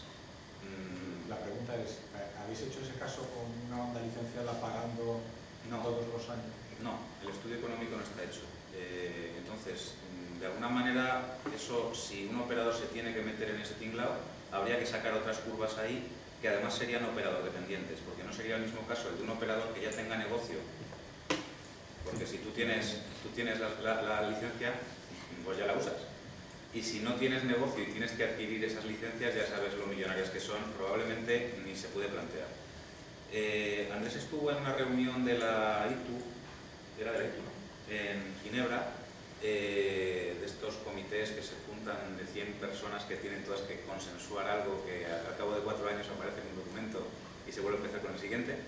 Mm, La pregunta es, ¿habéis hecho ese caso con una banda licenciada pagando no, todos los años? No, el estudio económico no está hecho. Eh, entonces, de alguna manera, eso, si un operador se tiene que meter en ese tinglao, habría que sacar otras curvas ahí, que además serían operador dependientes, porque no sería el mismo caso el de un operador que ya tenga negocio, porque si tú tienes, tú tienes la, la, la licencia, pues ya la usas. Y si no tienes negocio y tienes que adquirir esas licencias, ya sabes lo millonarias que son, probablemente ni se puede plantear. Eh, Andrés estuvo en una reunión de la I T U, era de la I T U, ¿no? En Ginebra, eh, de estos comités que se juntan de cien personas que tienen todas que consensuar algo que al cabo de cuatro años aparece en un documento y se vuelve a empezar con el siguiente.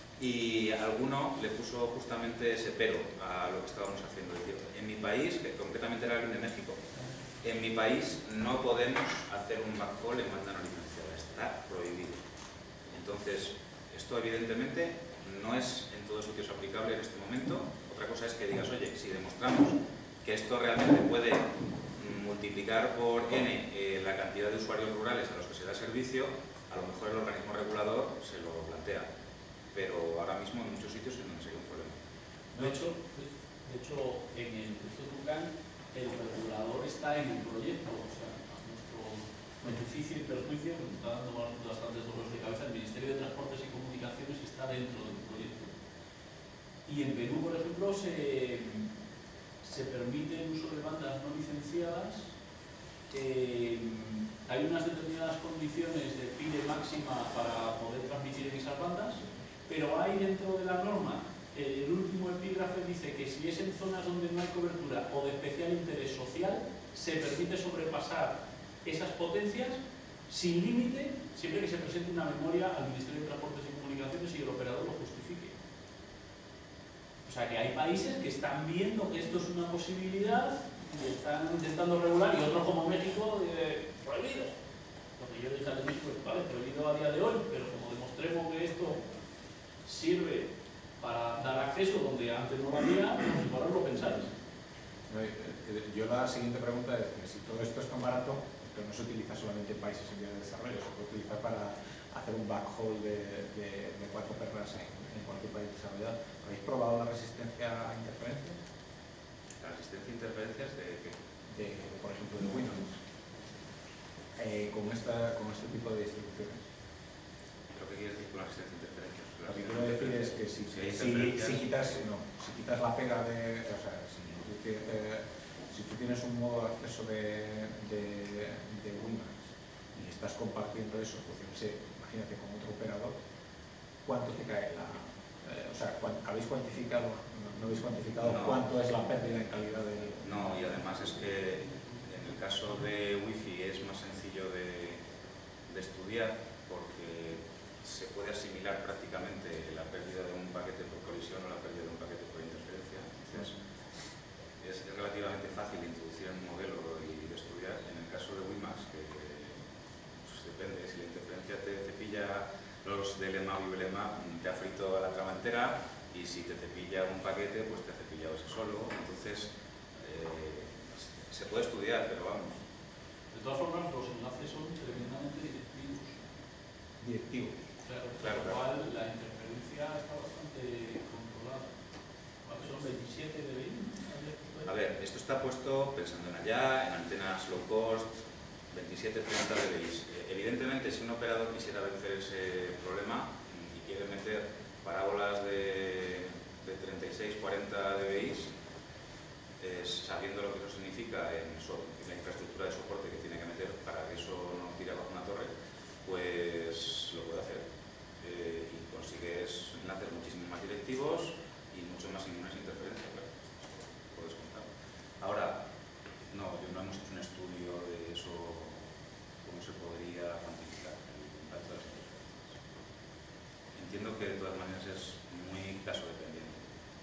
Y alguno le puso justamente ese pero a lo que estábamos haciendo. Es decir, en mi país, que concretamente era alguien de México, en mi país no podemos hacer un backhaul en banda no licenciada, está prohibido. Entonces, esto evidentemente no es en todos sitios aplicable en este momento. Otra cosa es que digas, oye, si demostramos que esto realmente puede multiplicar por n eh, la cantidad de usuarios rurales a los que se da servicio, a lo mejor el organismo regulador se lo plantea. Pero ahora mismo en muchos sitios es donde sería un problema. De hecho, de hecho en el proyecto Tucán, el regulador está en el proyecto, o sea, a nuestro beneficio y perjuicio, nos está dando bastantes dolores de cabeza, el Ministerio de Transportes y Comunicaciones está dentro del proyecto. Y en Perú, por ejemplo, se, se permite el uso de bandas no licenciadas. Eh, hay unas determinadas condiciones de pile máxima para poder transmitir en esas bandas, pero hay dentro de la norma, eh, el último epígrafe dice que si es en zonas donde no hay cobertura o de especial interés social, se permite sobrepasar esas potencias sin límite, siempre que se presente una memoria al Ministerio de Transportes y Comunicaciones y el operador lo justifique. O sea que hay países que están viendo que esto es una posibilidad y están intentando regular, y otros como México, eh, prohibido. Porque yo dije a México, vale, prohibido a día de hoy, pero como demostremos que esto sirve para dar acceso donde antes no había, pues igual lo pensáis. Yo la siguiente pregunta es que si todo esto es tan barato, pero no se utiliza solamente en países en vías de desarrollo, se puede utilizar para hacer un backhaul de, de, de cuatro perras en, en cualquier país desarrollado. ¿Habéis probado la resistencia a interferencias? ¿La resistencia a interferencias de qué? De, por ejemplo, de Windows, eh, con, esta, con este tipo de distribuciones. ¿Pero qué quieres decir con la resistencia a interferencias? Lo que quiero decir es que si, Si hay si, interferencias- si, quitas, no, si quitas la pega de... O sea, si tú, te- eh, si tú tienes un modo de acceso de, de, de WiMAX y estás compartiendo eso, pues yo no sé, imagínate con otro operador, ¿cuánto te cae la...? Eh, o sea, ¿cuán- ¿habéis cuantificado, no, no habéis cuantificado No. cuánto es la pérdida en calidad de...? No, y además es que en el caso de Wi-Fi es más sencillo de, de estudiar porque se puede asimilar prácticamente la pérdida de un paquete por colisión o la pérdida de un paquete por interferencia. Entonces, es, es relativamente fácil introducir en un modelo y de estudiar. En el caso de WiMAX, que pues, depende, si la interferencia te cepilla los de lema y lema, te ha frito a la trama entera, y si te cepilla un paquete, pues te ha cepillado ese solo. Entonces, eh, se puede estudiar, pero vamos. De todas formas, los enlaces son tremendamente directivos. Directivos. Claro, Claro, con lo claro. cual la interferencia está bastante controlada. ¿Cuántos son? ¿veintisiete de veinte? A ver, esto está puesto pensando en allá, en antenas low cost, veintisiete treinta dBi. Evidentemente, si un operador quisiera vencer ese problema y quiere meter parábolas de, de treinta y seis cuarenta dBi, eh, sabiendo lo que eso significa en, so, en la infraestructura de soporte que tiene que meter para que eso no tire bajo una torre, pues lo puede hacer. Eh, y consigues enlaces muchísimo más directivos y mucho más inmunes a interferencias. es muy caso dependiente.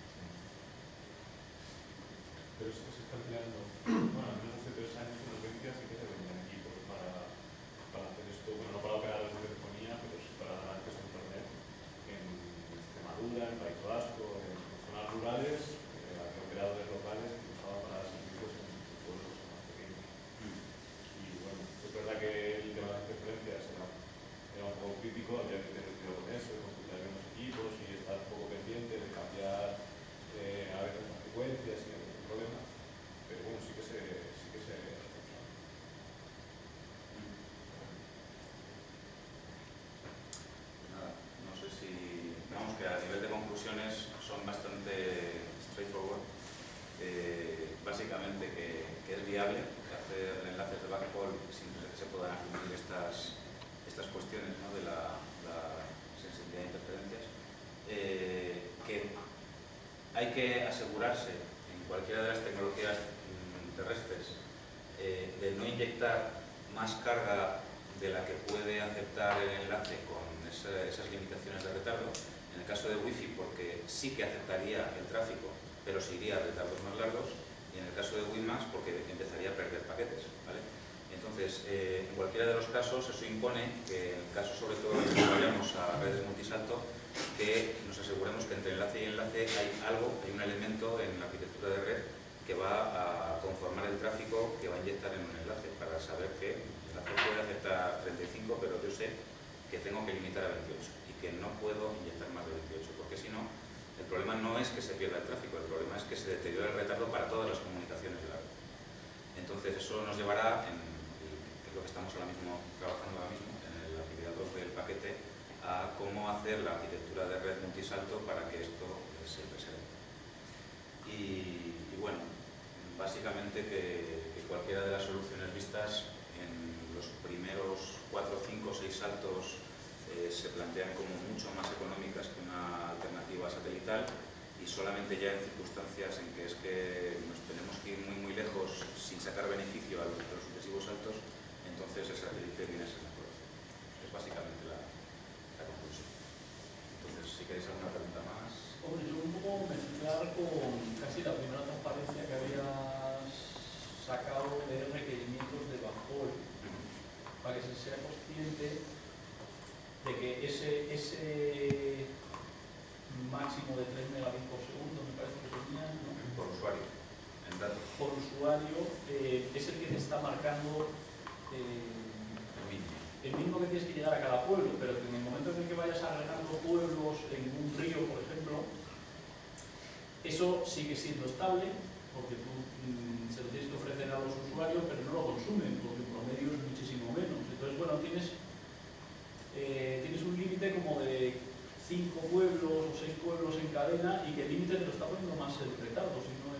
Pero esto se está empleando, bueno, al menos hace tres años en Urgencia sí que se vendían equipos para, para hacer esto, bueno, no para operar desde telefonía, pero sí para dar acceso a Internet en Extremadura, en País Vasco, en zonas rurales, eh, había operadores locales que usaban para dar servicios en pueblos más pequeños. Y bueno, es verdad que el tema de las interferencias era, era un poco crítico, había que tener cuidado con eso, de configurar bien los equipos y estar un poco pendiente de cambiar eh, a veces las frecuencias y algún problema, pero bueno, sí que se, sí que se Nada, no sé si... Vamos que a nivel de conclusiones son bastante straightforward. Eh, básicamente que, que es viable hacer enlaces de backhaul sin que se puedan asumir estas, estas cuestiones, ¿no?, de la, la sensibilidad de interferencias. Eh, que hay que asegurarse en cualquiera de las tecnologías mm, terrestres eh, de no inyectar más carga de la que puede aceptar el enlace con esa, esas limitaciones de retardo. En el caso de Wi-Fi, porque sí que aceptaría el tráfico, pero se iría a retardos más largos, y en el caso de WiMAX, porque empezaría a perder paquetes, ¿vale? Entonces, eh, en cualquiera de los casos, eso impone que, en el caso sobre todo de que vayamos a redes multisalto, que nos aseguremos que entre enlace y enlace hay algo, hay un elemento en la arquitectura de red que va a conformar el tráfico que va a inyectar en un enlace, para saber que el enlace puede aceptar treinta y cinco, pero yo sé que tengo que limitar a veintiocho y que no puedo inyectar más de veintiocho, porque si no, el problema no es que se pierda el tráfico, el problema es que se deteriora el retardo para todas las comunicaciones de la red. Entonces eso nos llevará, en, que es lo que estamos ahora mismo trabajando ahora mismo, en la actividad dos del paquete, a cómo hacer la arquitectura de red multisalto para que esto se preserve. Y, y bueno, básicamente que, que cualquiera de las soluciones vistas en los primeros cuatro, cinco, seis saltos eh, se plantean como mucho más económicas que una alternativa satelital, y solamente ya en circunstancias en que es que nos tenemos que ir muy muy lejos sin sacar beneficio a los, a los sucesivos saltos, entonces el satélite viene a ser mejor. Es básicamente la, la conclusión. Entonces, si queréis alguna pregunta más. Hombre, yo un poco mezclar con casi la primera transparencia que habías sacado de requerimientos de backhaul, para que se sea consciente de que ese, ese máximo de tres megabits por segundo, me parece que tenía, ¿no?, Por usuario, en datos. por usuario, eh, es el que te está marcando eh, El mínimo. el mínimo que tienes que llegar a cada pueblo, pero que en el momento en el que vayas agregando pueblos en un río, por ejemplo, eso sigue siendo estable, porque tú mm, se lo tienes que ofrecer a los usuarios, pero no lo consumen, porque en promedio es muchísimo menos. Entonces, bueno, tienes, eh, tienes un límite como de cinco pueblos o seis pueblos en cadena, y que el límite te lo está poniendo más el retardo, si no es...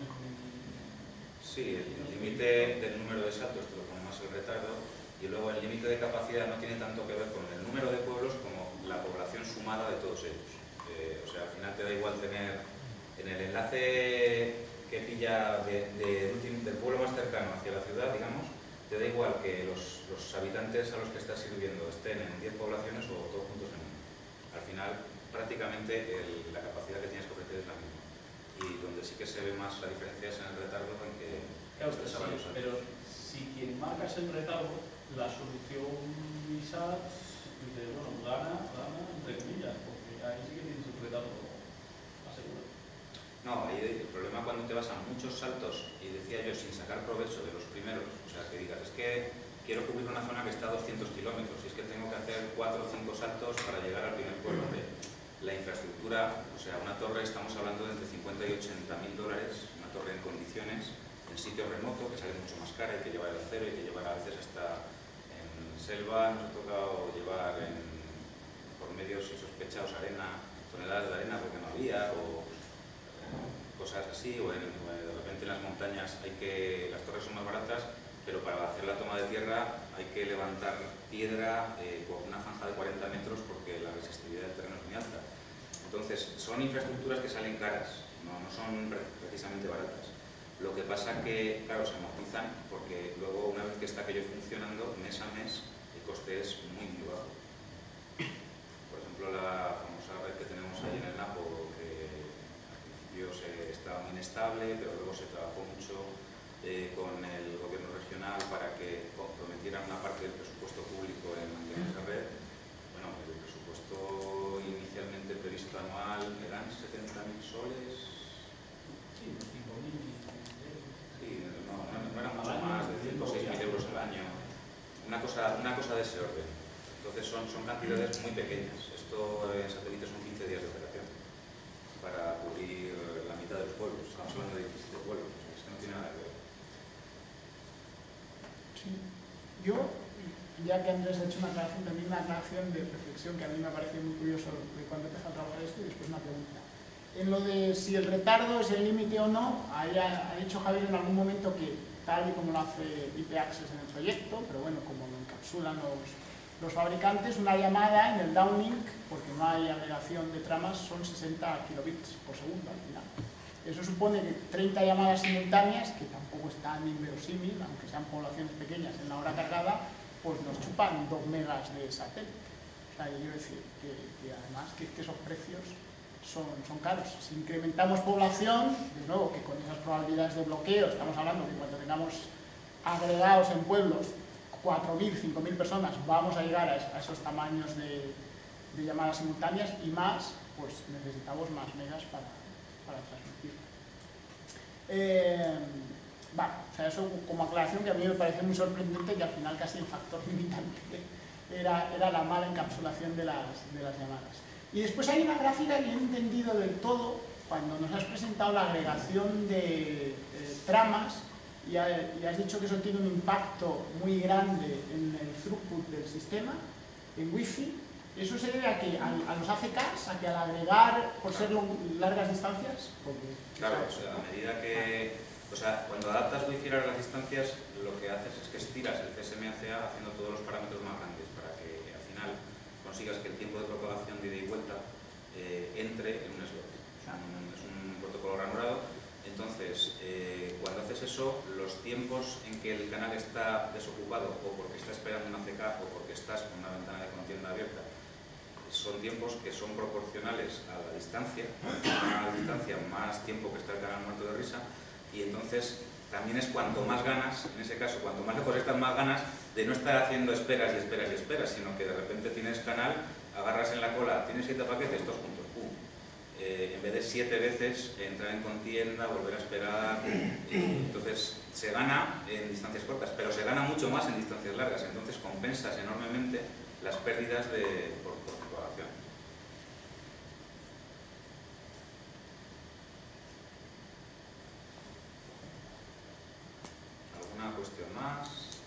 Sí, el límite del número de saltos te lo pone más el retardo, y luego el límite de capacidad no tiene tanto que ver con el número de pueblos como la población sumada de todos ellos. Eh, o sea, al final te da igual tener en el enlace que pilla de, de, del pueblo más cercano hacia la ciudad, digamos, te da igual que los, los habitantes a los que estás sirviendo estén en diez poblaciones o todos juntos en uno. Al final, prácticamente el, la capacidad que tienes que ofrecer es la misma. Y donde sí que se ve más la diferencia es en el retardo, en que Claro, pero, estés a sí, varios años. pero si quien marcas el retardo, la solución I S A T, dice, bueno, gana, gana, entre comillas, porque ahí sí que tienes el retardo asegurado. No, ahí el problema cuando te vas a muchos saltos, y decía yo, sin sacar provecho de los primeros, o sea, que digas, es que quiero cubrir una zona que está a doscientos kilómetros, y es que tengo que hacer cuatro o cinco saltos para llegar al primer pueblo. La infraestructura, o sea, una torre, estamos hablando de entre cincuenta y ochenta mil dólares, una torre en condiciones, en sitio remoto, que sale mucho más cara, hay que llevar el acero, hay que llevar a veces hasta en selva, nos ha tocado llevar en, por medios insospechados arena, toneladas de arena porque no había, o cosas así, o, en, o de repente en las montañas hay que, las torres son más baratas, pero para hacer la toma de tierra hay que levantar piedra eh, por una franja de cuarenta metros porque la resistividad del terreno es muy alta. Entonces, son infraestructuras que salen caras, no, no son precisamente baratas. Lo que pasa que, claro, se amortizan porque luego, una vez que está aquello funcionando, mes a mes, el coste es muy, muy bajo. Por ejemplo, ejemplo, la famosa red que tenemos ahí en el Napo, que al principio se estaba muy inestable, pero luego se trabajó mucho eh, con el gobierno regional para que comprometieran una parte del presupuesto público en mantener esa red. Bueno, el presupuesto inicialmente previsto anual eran setenta mil soles. Sí, cinco mil. Sí, no, no, no era mucho más, de cinco o seis mil euros al año. Una cosa, una cosa de ese orden. Entonces son, son cantidades muy pequeñas. Esto en satélite son quince días de operación para cubrir la mitad de los pueblos. Estamos hablando de diecisiete pueblos, es que no tiene nada que ver. Sí. Yo, ya que Andrés ha hecho una aclaración, también una aclaración de reflexión que a mí me parece muy curioso de cuando empezó a trabajar esto, y después una pregunta. En lo de si el retardo es el límite o no, ahí ha, ha dicho Javier en algún momento que tal y como lo hace I P Access en el proyecto, pero bueno, como lo encapsulan los, los fabricantes, una llamada en el downlink, porque no hay agregación de tramas, son sesenta kilobits por segundo al final. Eso supone que treinta llamadas simultáneas, que tampoco es tan inverosímil, aunque sean poblaciones pequeñas en la hora cargada, pues nos chupan dos megas de satélite. O sea, yo quiero decir que, que además que, que esos precios son, son caros. Si incrementamos población, de nuevo, que con esas probabilidades de bloqueo, estamos hablando de que cuando tengamos agregados en pueblos cuatro mil, cinco mil personas, vamos a llegar a, a esos tamaños de, de llamadas simultáneas y más, pues necesitamos más megas para, para transmitir. Eh, vale, o sea, eso como aclaración que a mí me parece muy sorprendente, que al final casi el factor limitante era, era la mala encapsulación de las, de las llamadas. Y después hay una gráfica que he entendido del todo cuando nos has presentado la agregación de eh, tramas y, ha, y has dicho que eso tiene un impacto muy grande en el throughput del sistema, en Wi-Fi. ¿Eso se debe a, que, a, a los A C Ks, a que al agregar, por ser largas distancias? Porque, claro, o sea, a medida que... O sea, cuando adaptas Wi-Fi a largas distancias, lo que haces es que estiras el C S M A C A haciendo todos los parámetros más grandes para que al final consigas que el tiempo de propagación de ida y vuelta eh, entre en un slot. Es un, es un protocolo ranurado. Entonces, eh, cuando haces eso, los tiempos en que el canal está desocupado o porque está esperando una A C K o porque estás con una ventana de contienda abierta, son tiempos que son proporcionales a la distancia. Más distancia, más tiempo que está el canal muerto de risa. Y entonces también es cuanto más ganas, en ese caso, cuanto más lejos estás, más ganas de no estar haciendo esperas y esperas y esperas, sino que de repente tienes canal, agarras en la cola, tienes siete paquetes, todos juntos, pum. Eh, en vez de siete veces entrar en contienda, volver a esperar, eh, entonces se gana en distancias cortas, pero se gana mucho más en distancias largas, entonces compensas enormemente las pérdidas de, por, por propagación. ¿Alguna cuestión más?